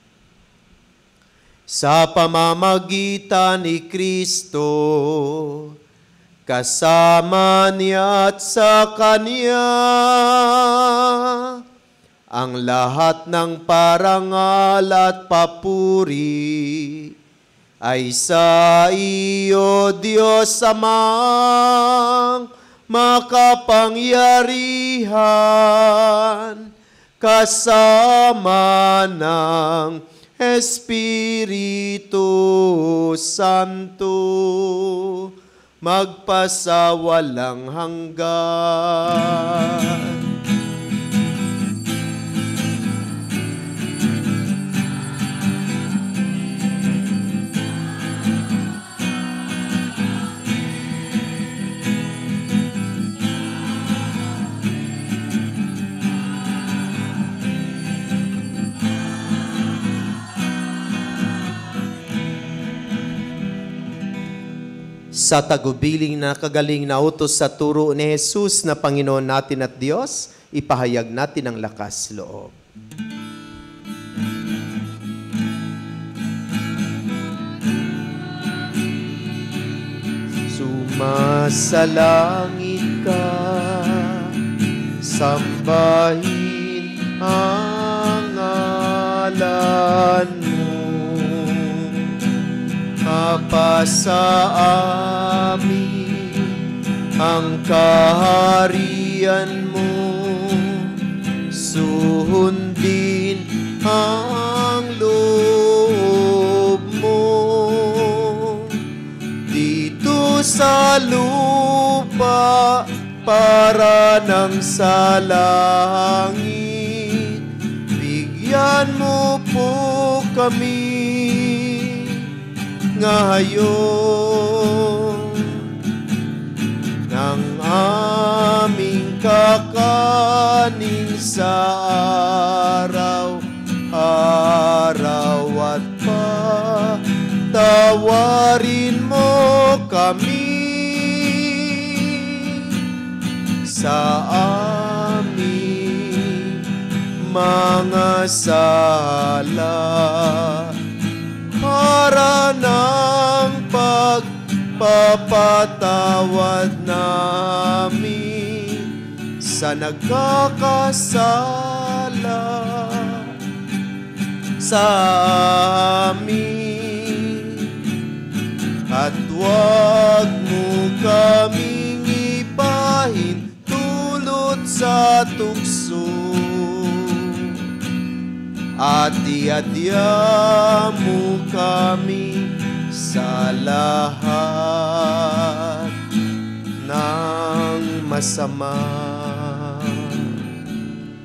Speaker 2: Sa pamamagitan ni Kristo, kasama niya at sa Kanya, ang lahat ng parangal at papuri ay sa iyo, Diyos Amang makapangyarihan, kasama ng Espiritu Santo, magpasawalang hanggan. Sa tagubiling na kagaling na utos sa turo ni Jesus na Panginoon natin at Diyos, ipahayag natin ang lakas loob. Sumasalangit ka, sambahin ang ngalan mo. Mapasa amin ang kaharian mo, sundin ang loob mo dito sa lupa para nang sa langit. Bigyan mo po kami ngayon ng aming kakanin sa araw-araw at patawarin mo kami sa aming mga sala, para ng pagpapatawad namin sa nagkakasala sa amin. At huwag mo kaming ipahintulot sa tukso, at iadya mo kami sa lahat ng masama.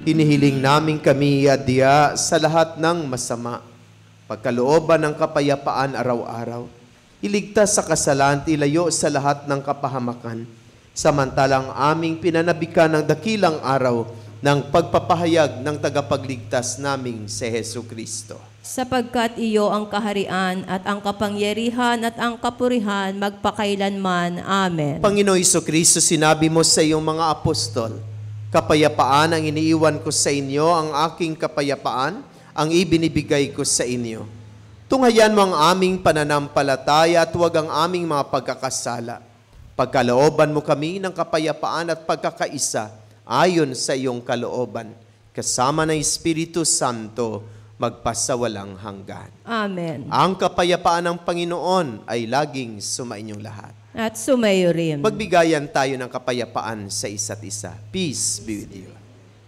Speaker 2: hinihiling namin kami adya sa lahat ng masama, pagkalooban ng kapayapaan araw-araw, iligtas sa kasalan, ilayo sa lahat ng kapahamakan, samantalang aming pinanabikan ng dakilang araw ng pagpapahayag ng tagapagligtas naming si Hesu Kristo.
Speaker 1: Sapagkat iyo ang kaharian at ang kapangyarihan at ang kapurihan magpakailanman. Amen.
Speaker 2: Panginoon Kristo, sinabi mo sa iyong mga apostol, kapayapaan ang iniiwan ko sa inyo, ang aking kapayapaan ang ibinibigay ko sa inyo. Tunghayan mo ang aming pananampalataya at huwag ang aming mga pagkakasala. Pagkalooban mo kami ng kapayapaan at pagkakaisa ayon sa iyong kalooban, kasama ng Espiritu Santo, magpasawalang hanggan.
Speaker 1: Amen.
Speaker 2: Ang kapayapaan ng Panginoon ay laging sumainyong lahat.
Speaker 1: At sumayo rin.
Speaker 2: Magbigayan tayo ng kapayapaan sa isa't isa. Peace be with you.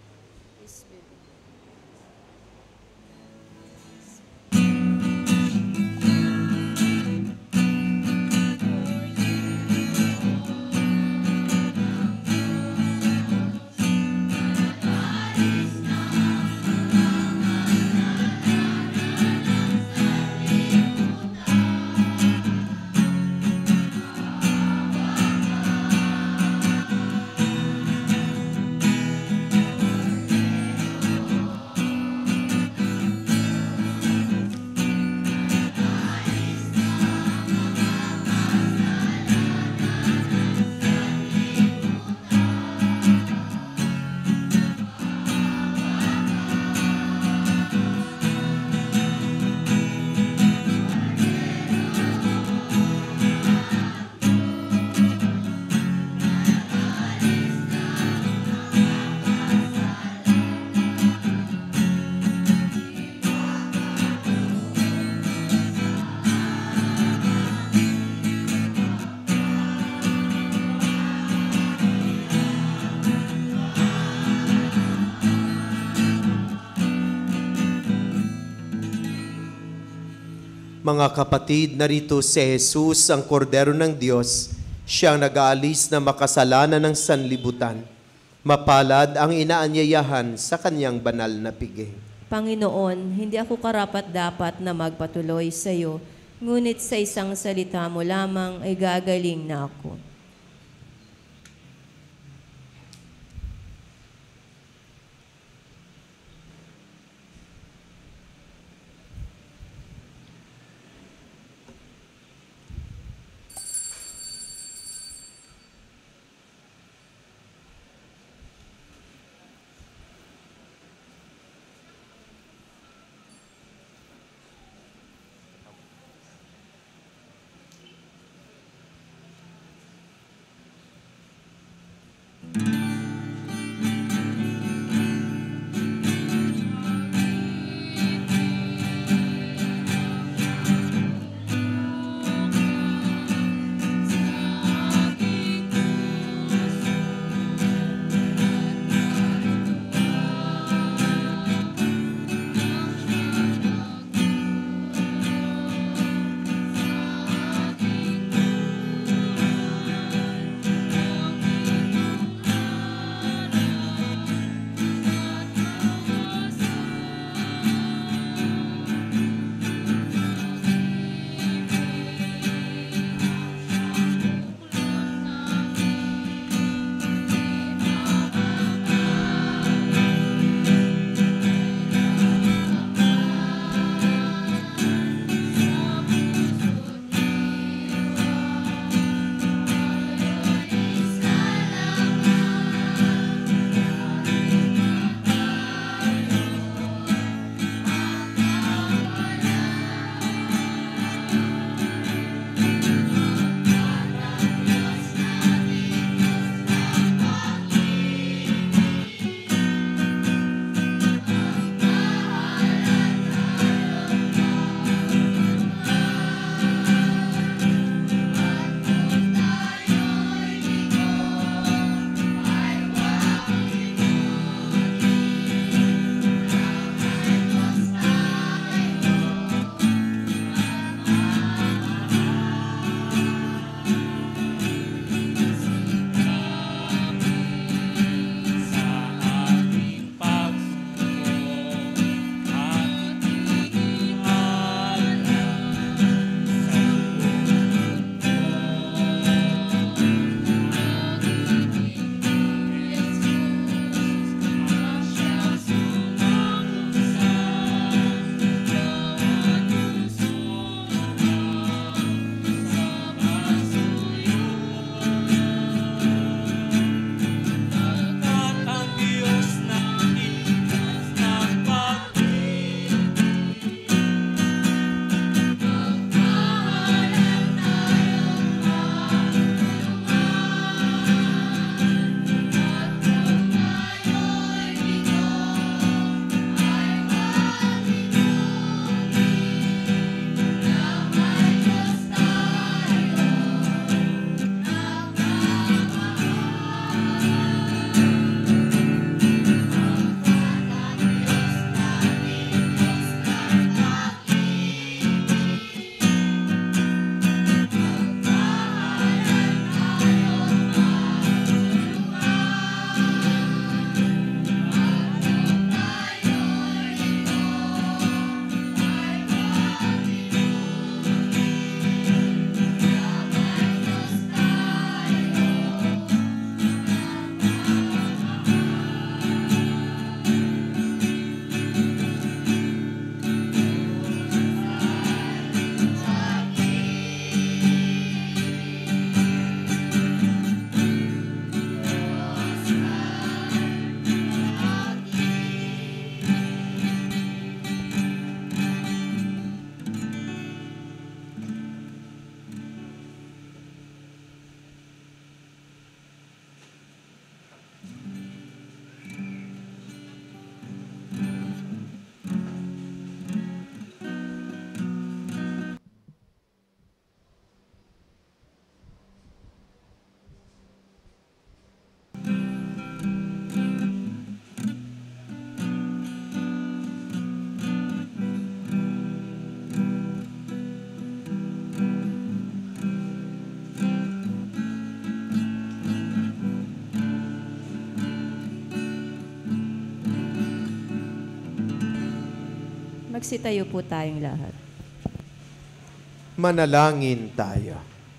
Speaker 2: Mga kapatid, narito si Jesus, ang kordero ng Diyos, siyang nag-aalis na makasalanan ng sanlibutan. Mapalad ang inaanyayahan sa kanyang banal na piging.
Speaker 1: Panginoon, hindi ako karapat-dapat na magpatuloy sa iyo, ngunit sa isang salita mo lamang ay gagaling na ako. Magsitayo po tayong lahat.
Speaker 2: Manalangin tayo.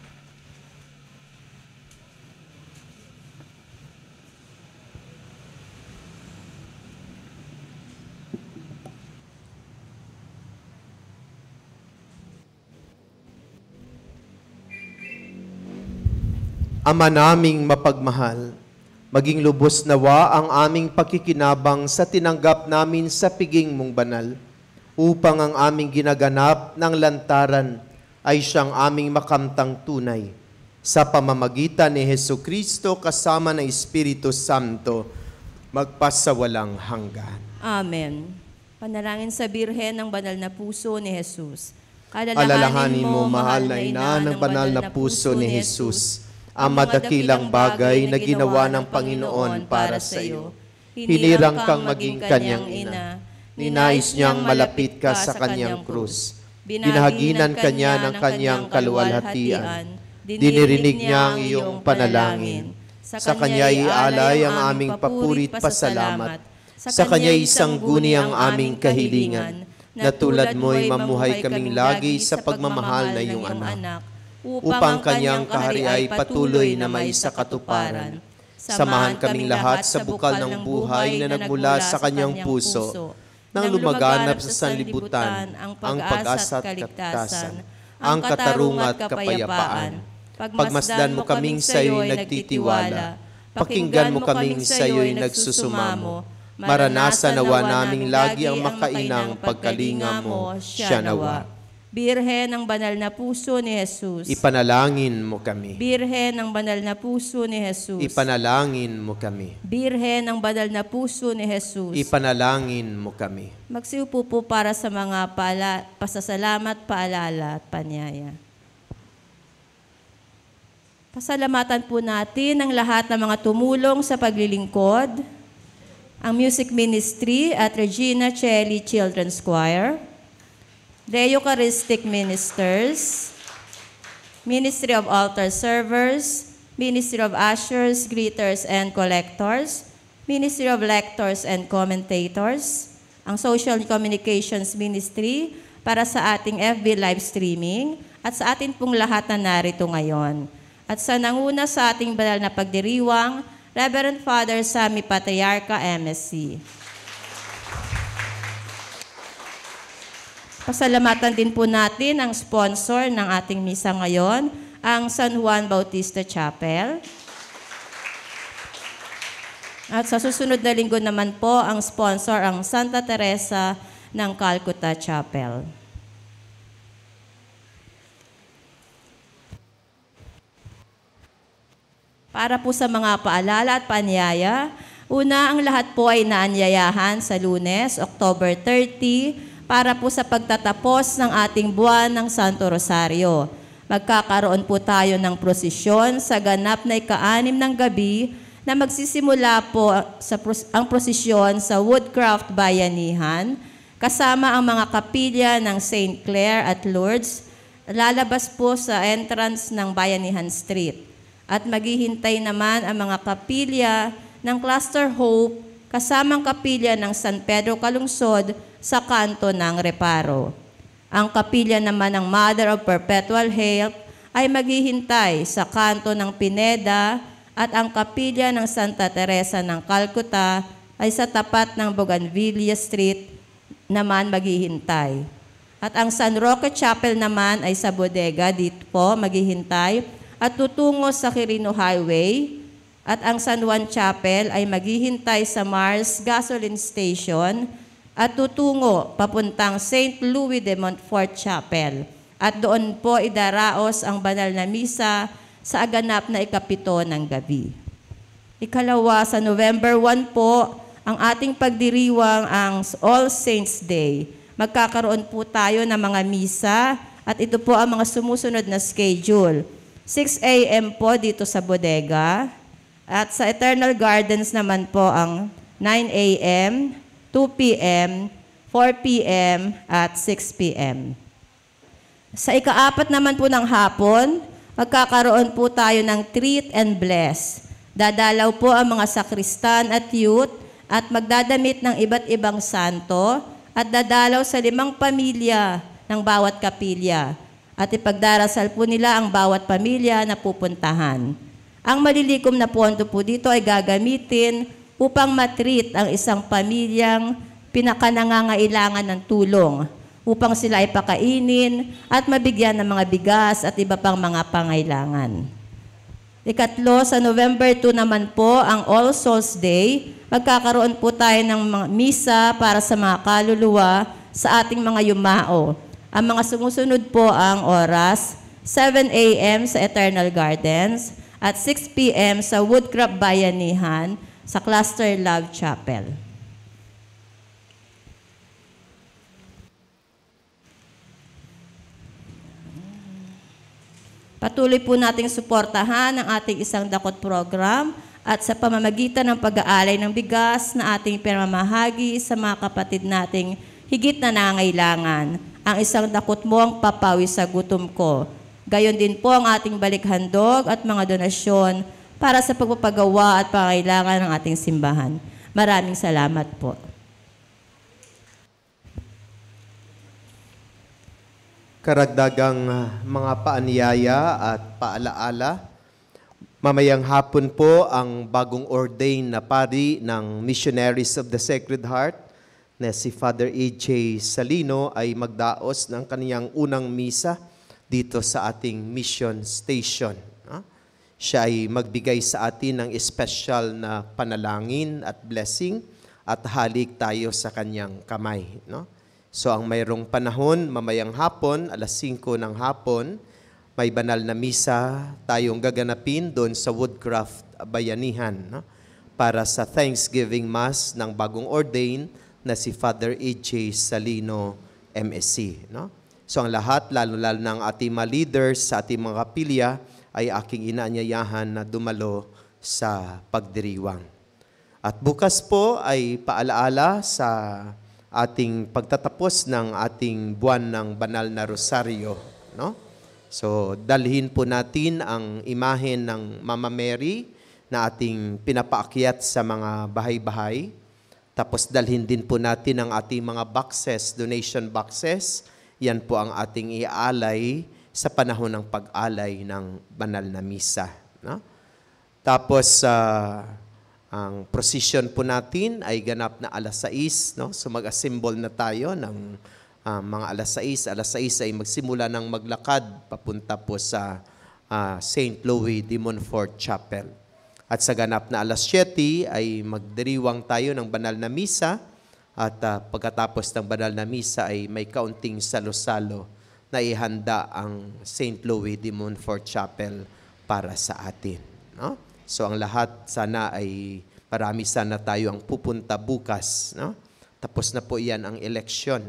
Speaker 2: Ama naming mapagmahal, maging lubos nawa ang aming pakikinabang sa tinanggap namin sa piging mong banal, upang ang aming ginaganap ng lantaran ay siyang aming makamtang tunay. Sa pamamagitan ni Hesukristo kasama ng Espiritu Santo, magpasawalang hanggan.
Speaker 1: Amen. Panalangin sa Birhen ng banal na puso ni Jesus.
Speaker 2: Alalahanin mo, mahal na ina ng banal na puso ni Jesus, ang madakilang bagay na ginawa ng Panginoon para sa iyo. Hinirang kang maging kanyang ina. Ninais niyang malapit ka sa kanyang krus. Binahaginan kanya ng kanyang kaluwalhatian. Dinirinig niya ang iyong panalangin. Sa kanya ialay ang aming papurit pasalamat. Sa kanya isangguni ang aming kahilingan, na tulad mo'y mamuhay kaming lagi sa pagmamahal na iyong anak, upang kanyang kahari ay patuloy na may sa katuparan. Samahan kaming lahat sa bukal ng buhay na nagmula sa kanyang puso, nang lumaganap sa sanlibutan ang pag-asa at kaligtasan, ang katarungan at kapayapaan. Pagmasdan mo kaming sa iyo'y nagtitiwala, pakinggan mo kaming sa iyo'y nagsusumamo, maranasan nawa naming lagi ang makainang pagkalinga mo, siya nawa.
Speaker 1: Birhen ng banal na puso ni Jesus.
Speaker 2: Ipanalangin mo kami.
Speaker 1: Birhen ng banal na puso ni Jesus.
Speaker 2: Ipanalangin mo kami.
Speaker 1: Birhen ng banal na puso ni Jesus.
Speaker 2: Ipanalangin mo kami.
Speaker 1: Magsiupo po para sa mga pasasalamat, paalala at panyaya. Pasalamatan po natin ang lahat ng mga tumulong sa paglilingkod, ang Music Ministry at Regina Celli Children's Choir, the Eucharistic Ministers, Ministry of Altar Servers, Ministry of Ushers, Greeters, and Collectors, Ministry of Lectors and Commentators, ang Social Communications Ministry para sa ating FB live streaming, at sa atin pong lahat na narito ngayon. At sa nanguna sa ating banal na pagdiriwang, Reverend Father Sammy Patriarca, MSc. Pasalamatan din po natin ang sponsor ng ating misa ngayon, ang San Juan Bautista Chapel. At sa susunod na linggo naman po, ang sponsor ang Santa Teresa ng Calcutta Chapel. Para po sa mga paalala at panyaya, una, ang lahat po ay naanyayahan sa Lunes, October 30, para po sa pagtatapos ng ating buwan ng Santo Rosario. Magkakaroon po tayo ng prosesyon sa ganap na ika-6 ng gabi na magsisimula po ang prosesyon sa Woodcraft Bayanihan, kasama ang mga kapilya ng St. Clair at Lourdes, lalabas po sa entrance ng Bayanihan Street. At maghihintay naman ang mga kapilya ng Cluster Hope, kasamang kapilya ng San Pedro Calungsod, sa kanto ng Reparo. Ang kapilya naman ng Mother of Perpetual Help ay maghihintay sa kanto ng Pineda, at ang kapilya ng Santa Teresa ng Calcutta ay sa tapat ng Bougainvillea Street naman maghihintay. At ang San Roque Chapel naman ay sa Bodega, dito po maghihintay at tutungo sa Quirino Highway. At ang San Juan Chapel ay maghihintay sa Mars Gasoline Station at tutungo papuntang St. Louis de Montfort Chapel. At doon po idaraos ang banal na misa sa aganap na ika-7 ng gabi. Ikalawa, sa November 1 po, ang ating pagdiriwang ang All Saints Day. Magkakaroon po tayo ng mga misa at ito po ang mga sumusunod na schedule. 6 a.m. po dito sa Bodega, at sa Eternal Gardens naman po ang 9 a.m., 2 p.m., 4 p.m., at 6 p.m. Sa ika-4 naman po ng hapon, magkakaroon po tayo ng Treat and Bless. Dadalaw po ang mga sakristan at youth at magdadamit ng iba't ibang santo at dadalaw sa 5 pamilya ng bawat kapilya at ipagdarasal po nila ang bawat pamilya na pupuntahan. Ang malilikom na pondo po dito ay gagamitin upang matreat ang isang pamilyang pinakanangangailangan ng tulong upang sila ay pakainin at mabigyan ng mga bigas at iba pang mga pangailangan. Ikatlo, sa November 2 naman po, ang All Souls Day, magkakaroon po tayo ng mga misa para sa mga kaluluwa sa ating mga yumao. Ang mga sumusunod po ang oras, 7 a.m. sa Eternal Gardens at 6 p.m. sa Woodcraft Bayanihan sa Cluster Love Chapel. Patuloy po nating suportahan ang ating Isang Dakot program at sa pamamagitan ng pag-aalay ng bigas na ating pinamamahagi sa mga kapatid nating higit na nangangailangan. Ang Isang Dakot mo ang papawi sa gutom ko. Gayon din po ang ating balikhandog at mga donasyon para sa pagpapagawa at pangailangan ng ating simbahan. Maraming salamat po.
Speaker 2: Karagdagang mga paanyaya at paalaala. Mamayang hapon po ang bagong ordain na pari ng Missionaries of the Sacred Heart na si Father A.J. Salino ay magdaos ng kaniyang unang misa dito sa ating mission station. Siya ay magbigay sa atin ng espesyal na panalangin at blessing at halik tayo sa kanyang kamay. So ang mayroong panahon, mamayang hapon, alas 5 ng hapon, may banal na misa tayong gaganapin doon sa Woodcraft Bayanihan para sa Thanksgiving Mass ng bagong ordain na si Father A.J. Salino, MSc. So ang lahat, lalo-lalo ng ating mga leaders sa ating mga kapilya, ay aking inaanyayahan na dumalo sa pagdiriwang. At bukas po ay paalaala sa ating pagtatapos ng ating buwan ng Banal na Rosaryo. So, dalhin po natin ang imahe ng Mama Mary na ating pinapaakyat sa mga bahay-bahay. Tapos dalhin din po natin ang ating mga boxes, donation boxes. Yan po ang ating iaalay sa panahon ng pag-alay ng banal na misa. Tapos, ang procession po natin ay ganap na alas 6. So mag-assemble na tayo ng mga alas 6. Alas 6 ay magsimula ng maglakad papunta po sa St. Louis de Montfort Chapel. At sa ganap na alas 7 ay magdiriwang tayo ng banal na misa at pagkatapos ng banal na misa ay may kaunting salo-salo na ihanda ang St. Louis de Montfort Chapel para sa atin. So ang lahat sana ay marami sana tayo ang pupunta bukas. Tapos na po iyan ang eleksyon.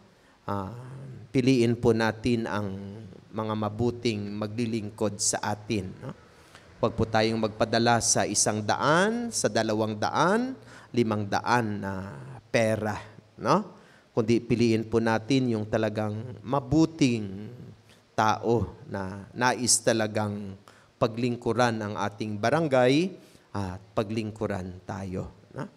Speaker 2: Piliin po natin ang mga mabuting maglilingkod sa atin. Huwag po tayong magpadala sa 100, sa 200, 500 na pera. Kundi piliin po natin yung talagang mabuting tao na nais talagang paglingkuran ang ating barangay at paglingkuran tayo.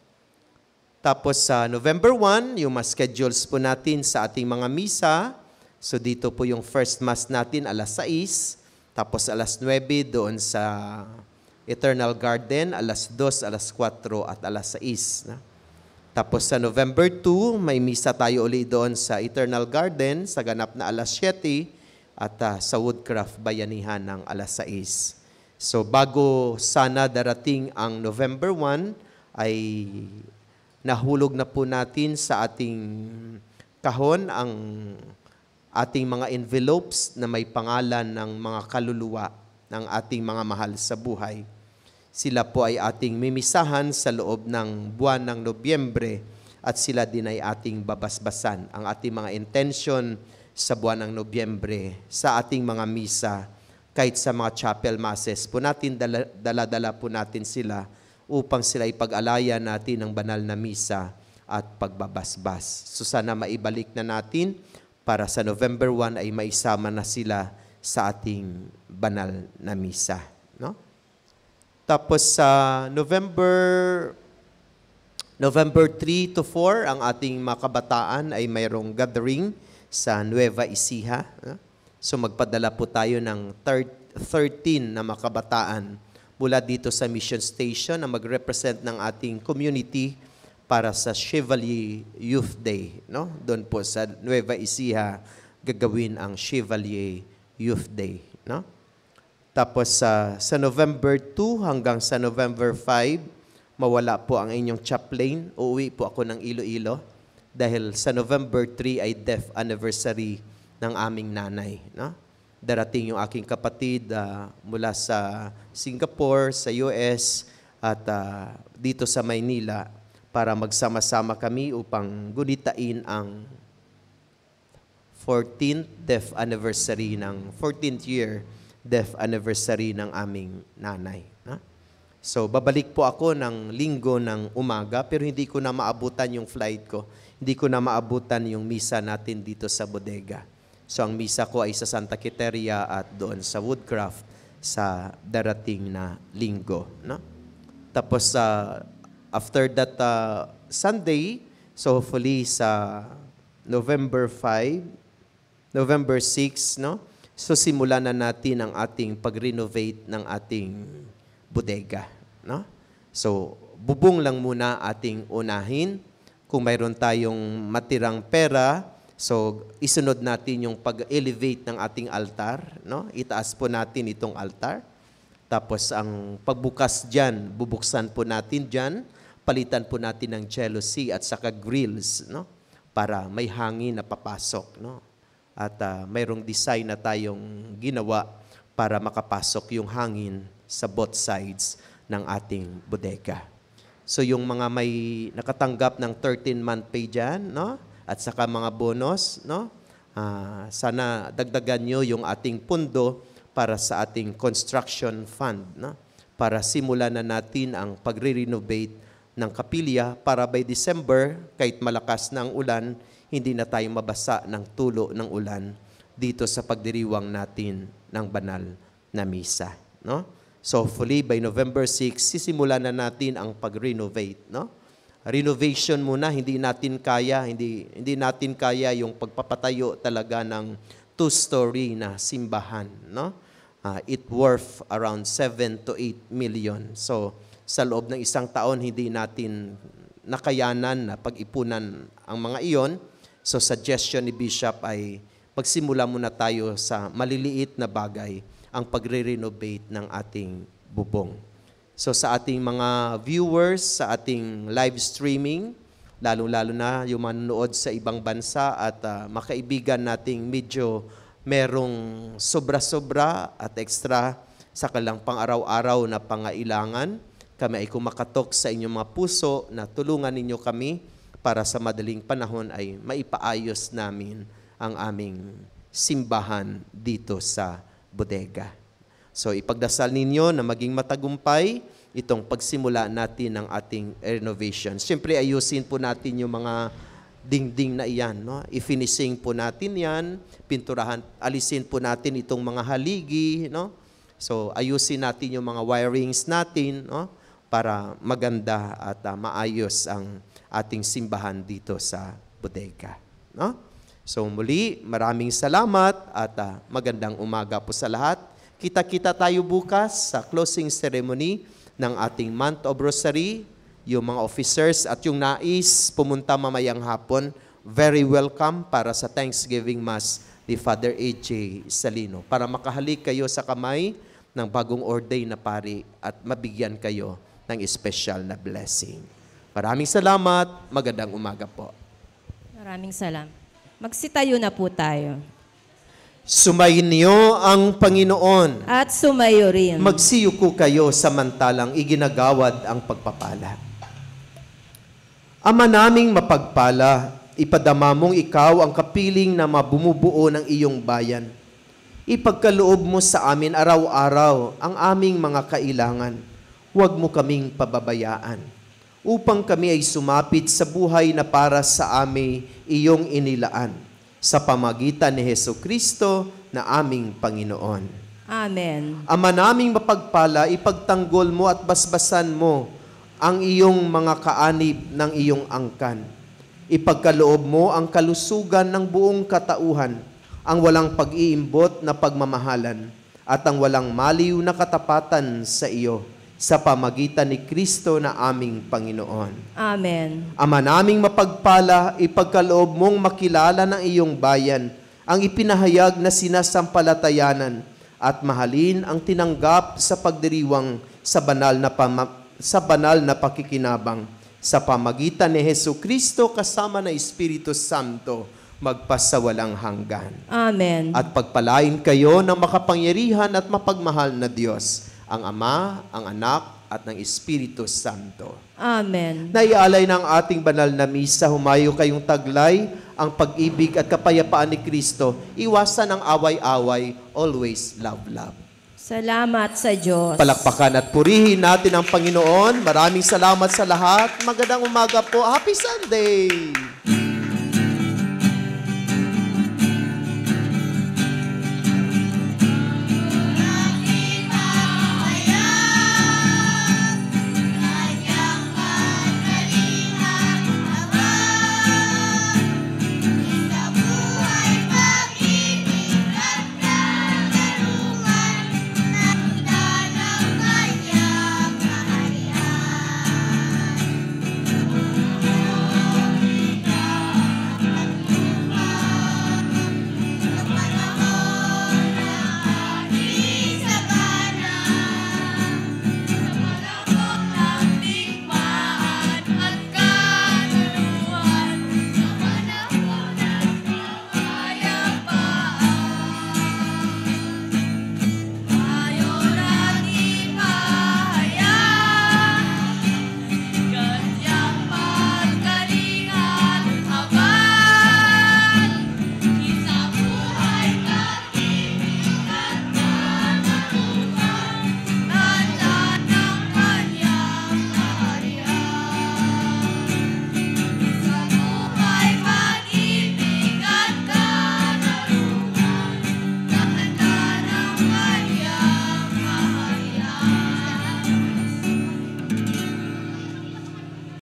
Speaker 2: Tapos sa November 1, yung mga schedules po natin sa ating mga misa. So dito po yung first mass natin alas 6, tapos alas 9 doon sa Eternal Garden, alas 2, alas 4 at alas 6. Tapos sa November 2, may misa tayo uli doon sa Eternal Garden sa ganap na alas 7 at sa Woodcraft Bayanihan ng alas 6. So bago sana darating ang November 1, ay nahulog na po natin sa ating kahon ang ating mga envelopes na may pangalan ng mga kaluluwa ng ating mga mahal sa buhay. Sila po ay ating mimisahan sa loob ng buwan ng Nobyembre at sila din ay ating babasbasan. Ang ating mga intention sa buwan ng Nobyembre, sa ating mga misa, kahit sa mga chapel masses po natin, dala-dala po natin sila upang sila ipag-alaya natin ng banal na misa at pagbabasbas. So sana maibalik na natin para sa November 1 ay maisama na sila sa ating banal na misa. Tapos sa November November 3 to 4, ang ating mga kabataan ay mayroong gathering sa Nueva Ecija. So magpadala po tayo ng 13 na mga kabataan mula dito sa mission station na mag-represent ng ating community para sa Chevalier Youth Day. No? Doon po sa Nueva Ecija gagawin ang Chevalier Youth Day. No? Tapos sa November 2 hanggang sa November 5, mawala po ang inyong chaplain. Uuwi po ako ng Iloilo dahil sa November 3 ay death anniversary ng aming nanay. No? Darating yung aking kapatid mula sa Singapore, sa US, at dito sa Maynila para magsama-sama kami upang gunitain ang 14th death anniversary 14th year death anniversary ng aming nanay. No? So, babalik po ako ng linggo ng umaga, pero hindi ko na maabutan yung flight ko. Hindi ko na maabutan yung misa natin dito sa bodega. So, ang misa ko ay sa Santa Quiteria at doon sa Woodcraft sa darating na linggo. No? Tapos, after that Sunday, so hopefully sa November 5, November 6, no? So, simulan na natin ang ating pag-renovate ng ating bodega, no? So, bubong lang muna ating unahin. Kung mayroon tayong matirang pera, so isunod natin yung pag-elevate ng ating altar, no? Itaas po natin itong altar. Tapos ang pagbukas diyan, bubuksan po natin diyan, palitan po natin ng jealousy at saka grills, no? Para may hangin na papasok, no? At mayroong design na tayong ginawa para makapasok yung hangin sa both sides ng ating bodega. So yung mga may nakatanggap ng 13-month pay dyan, no? At saka mga bonus, no? Sana dagdagan nyo yung ating pundo para sa ating construction fund, no? Para simulan na natin ang pagre-renovate ng kapilya para by December, kahit malakas na ang ulan, hindi na tayo mabasa ng tulo ng ulan dito sa pagdiriwang natin ng banal na misa, no? So hopefully by November 6, sisimulan na natin ang pag-renovate, no? Renovation muna, hindi natin kaya yung pagpapatayo talaga ng 2-story na simbahan, no? It worth around 7 to 8 million. So sa loob ng isang taon hindi natin nakayanan na pag-ipunan ang mga iyon. So suggestion ni Bishop ay magsimula muna tayo sa maliliit na bagay, ang pagre-renovate ng ating bubong. So sa ating mga viewers, sa ating live streaming, lalo-lalo na yung manonood sa ibang bansa at makaibigan nating medyo merong sobra-sobra at extra sa kalang pang-araw-araw na pangailangan, kami ay kumakatok sa inyong mga puso na tulungan ninyo kami para sa madaling panahon ay maipaayos namin ang aming simbahan dito sa bodega. So ipagdasal ninyo na maging matagumpay itong pagsimula natin ng ating renovation. Siyempre ayusin po natin yung mga dingding na iyan, no? I-finishing po natin yan, pinturahan, alisin po natin itong mga haligi, no? So ayusin natin yung mga wirings natin, no? Para maganda at maayos ang ating simbahan dito sa bodega, no? So muli, maraming salamat at magandang umaga po sa lahat. Kita-kita tayo bukas sa closing ceremony ng ating month of Rosary. Yung mga officers at yung nais pumunta mamayang hapon, very welcome para sa Thanksgiving Mass ni Father A.J. Salino. Para makahalik kayo sa kamay ng bagong ordain na pari at mabigyan kayo ng special na blessing. Maraming salamat. Magandang umaga po.
Speaker 1: Maraming salamat. Magsitayo na po tayo.
Speaker 2: Sumayin niyo ang Panginoon.
Speaker 1: At sumayo rin.
Speaker 2: Magsiyuko kayo samantalang iginagawad ang pagpapala. Ama naming mapagpala, ipadama mong ikaw ang kapiling na mabumubuo ng iyong bayan. Ipagkaloob mo sa amin araw-araw ang aming mga kailangan. Huwag mo kaming pababayaan. Upang kami ay sumapit sa buhay na para sa amin iyong inilaan. Sa pamagitan ni Hesukristo na aming Panginoon.
Speaker 1: Amen.
Speaker 2: Ama naming mapagpala, ipagtanggol mo at basbasan mo ang iyong mga kaanib ng iyong angkan. Ipagkaloob mo ang kalusugan ng buong katauhan, ang walang pag-iimbot na pagmamahalan, at ang walang maliw na katapatan sa iyo, sa pamagitan ni Kristo na aming Panginoon.
Speaker 1: Amen.
Speaker 2: Ama naming mapagpala, ipagkaloob mong makilala ng iyong bayan, ang ipinahayag na sinasampalatayanan, at mahalin ang tinanggap sa pagdiriwang sa banal na pakikinabang, sa pamagitan ni Jesucristo kasama ng Espiritu Santo, magpasawalang hanggan.
Speaker 1: Amen.
Speaker 2: At pagpalain kayo ng makapangyarihan at mapagmahal na Diyos, ang Ama, ang Anak, at ng Espiritu Santo.
Speaker 1: Amen.
Speaker 2: Naialay ng ating banal na misa, humayo kayong taglay ang pag-ibig at kapayapaan ni Kristo, iwasan ang away-away, always love.
Speaker 1: Salamat sa Diyos.
Speaker 2: Palakpakan at purihin natin ang Panginoon. Maraming salamat sa lahat. Magandang umaga po. Happy Sunday!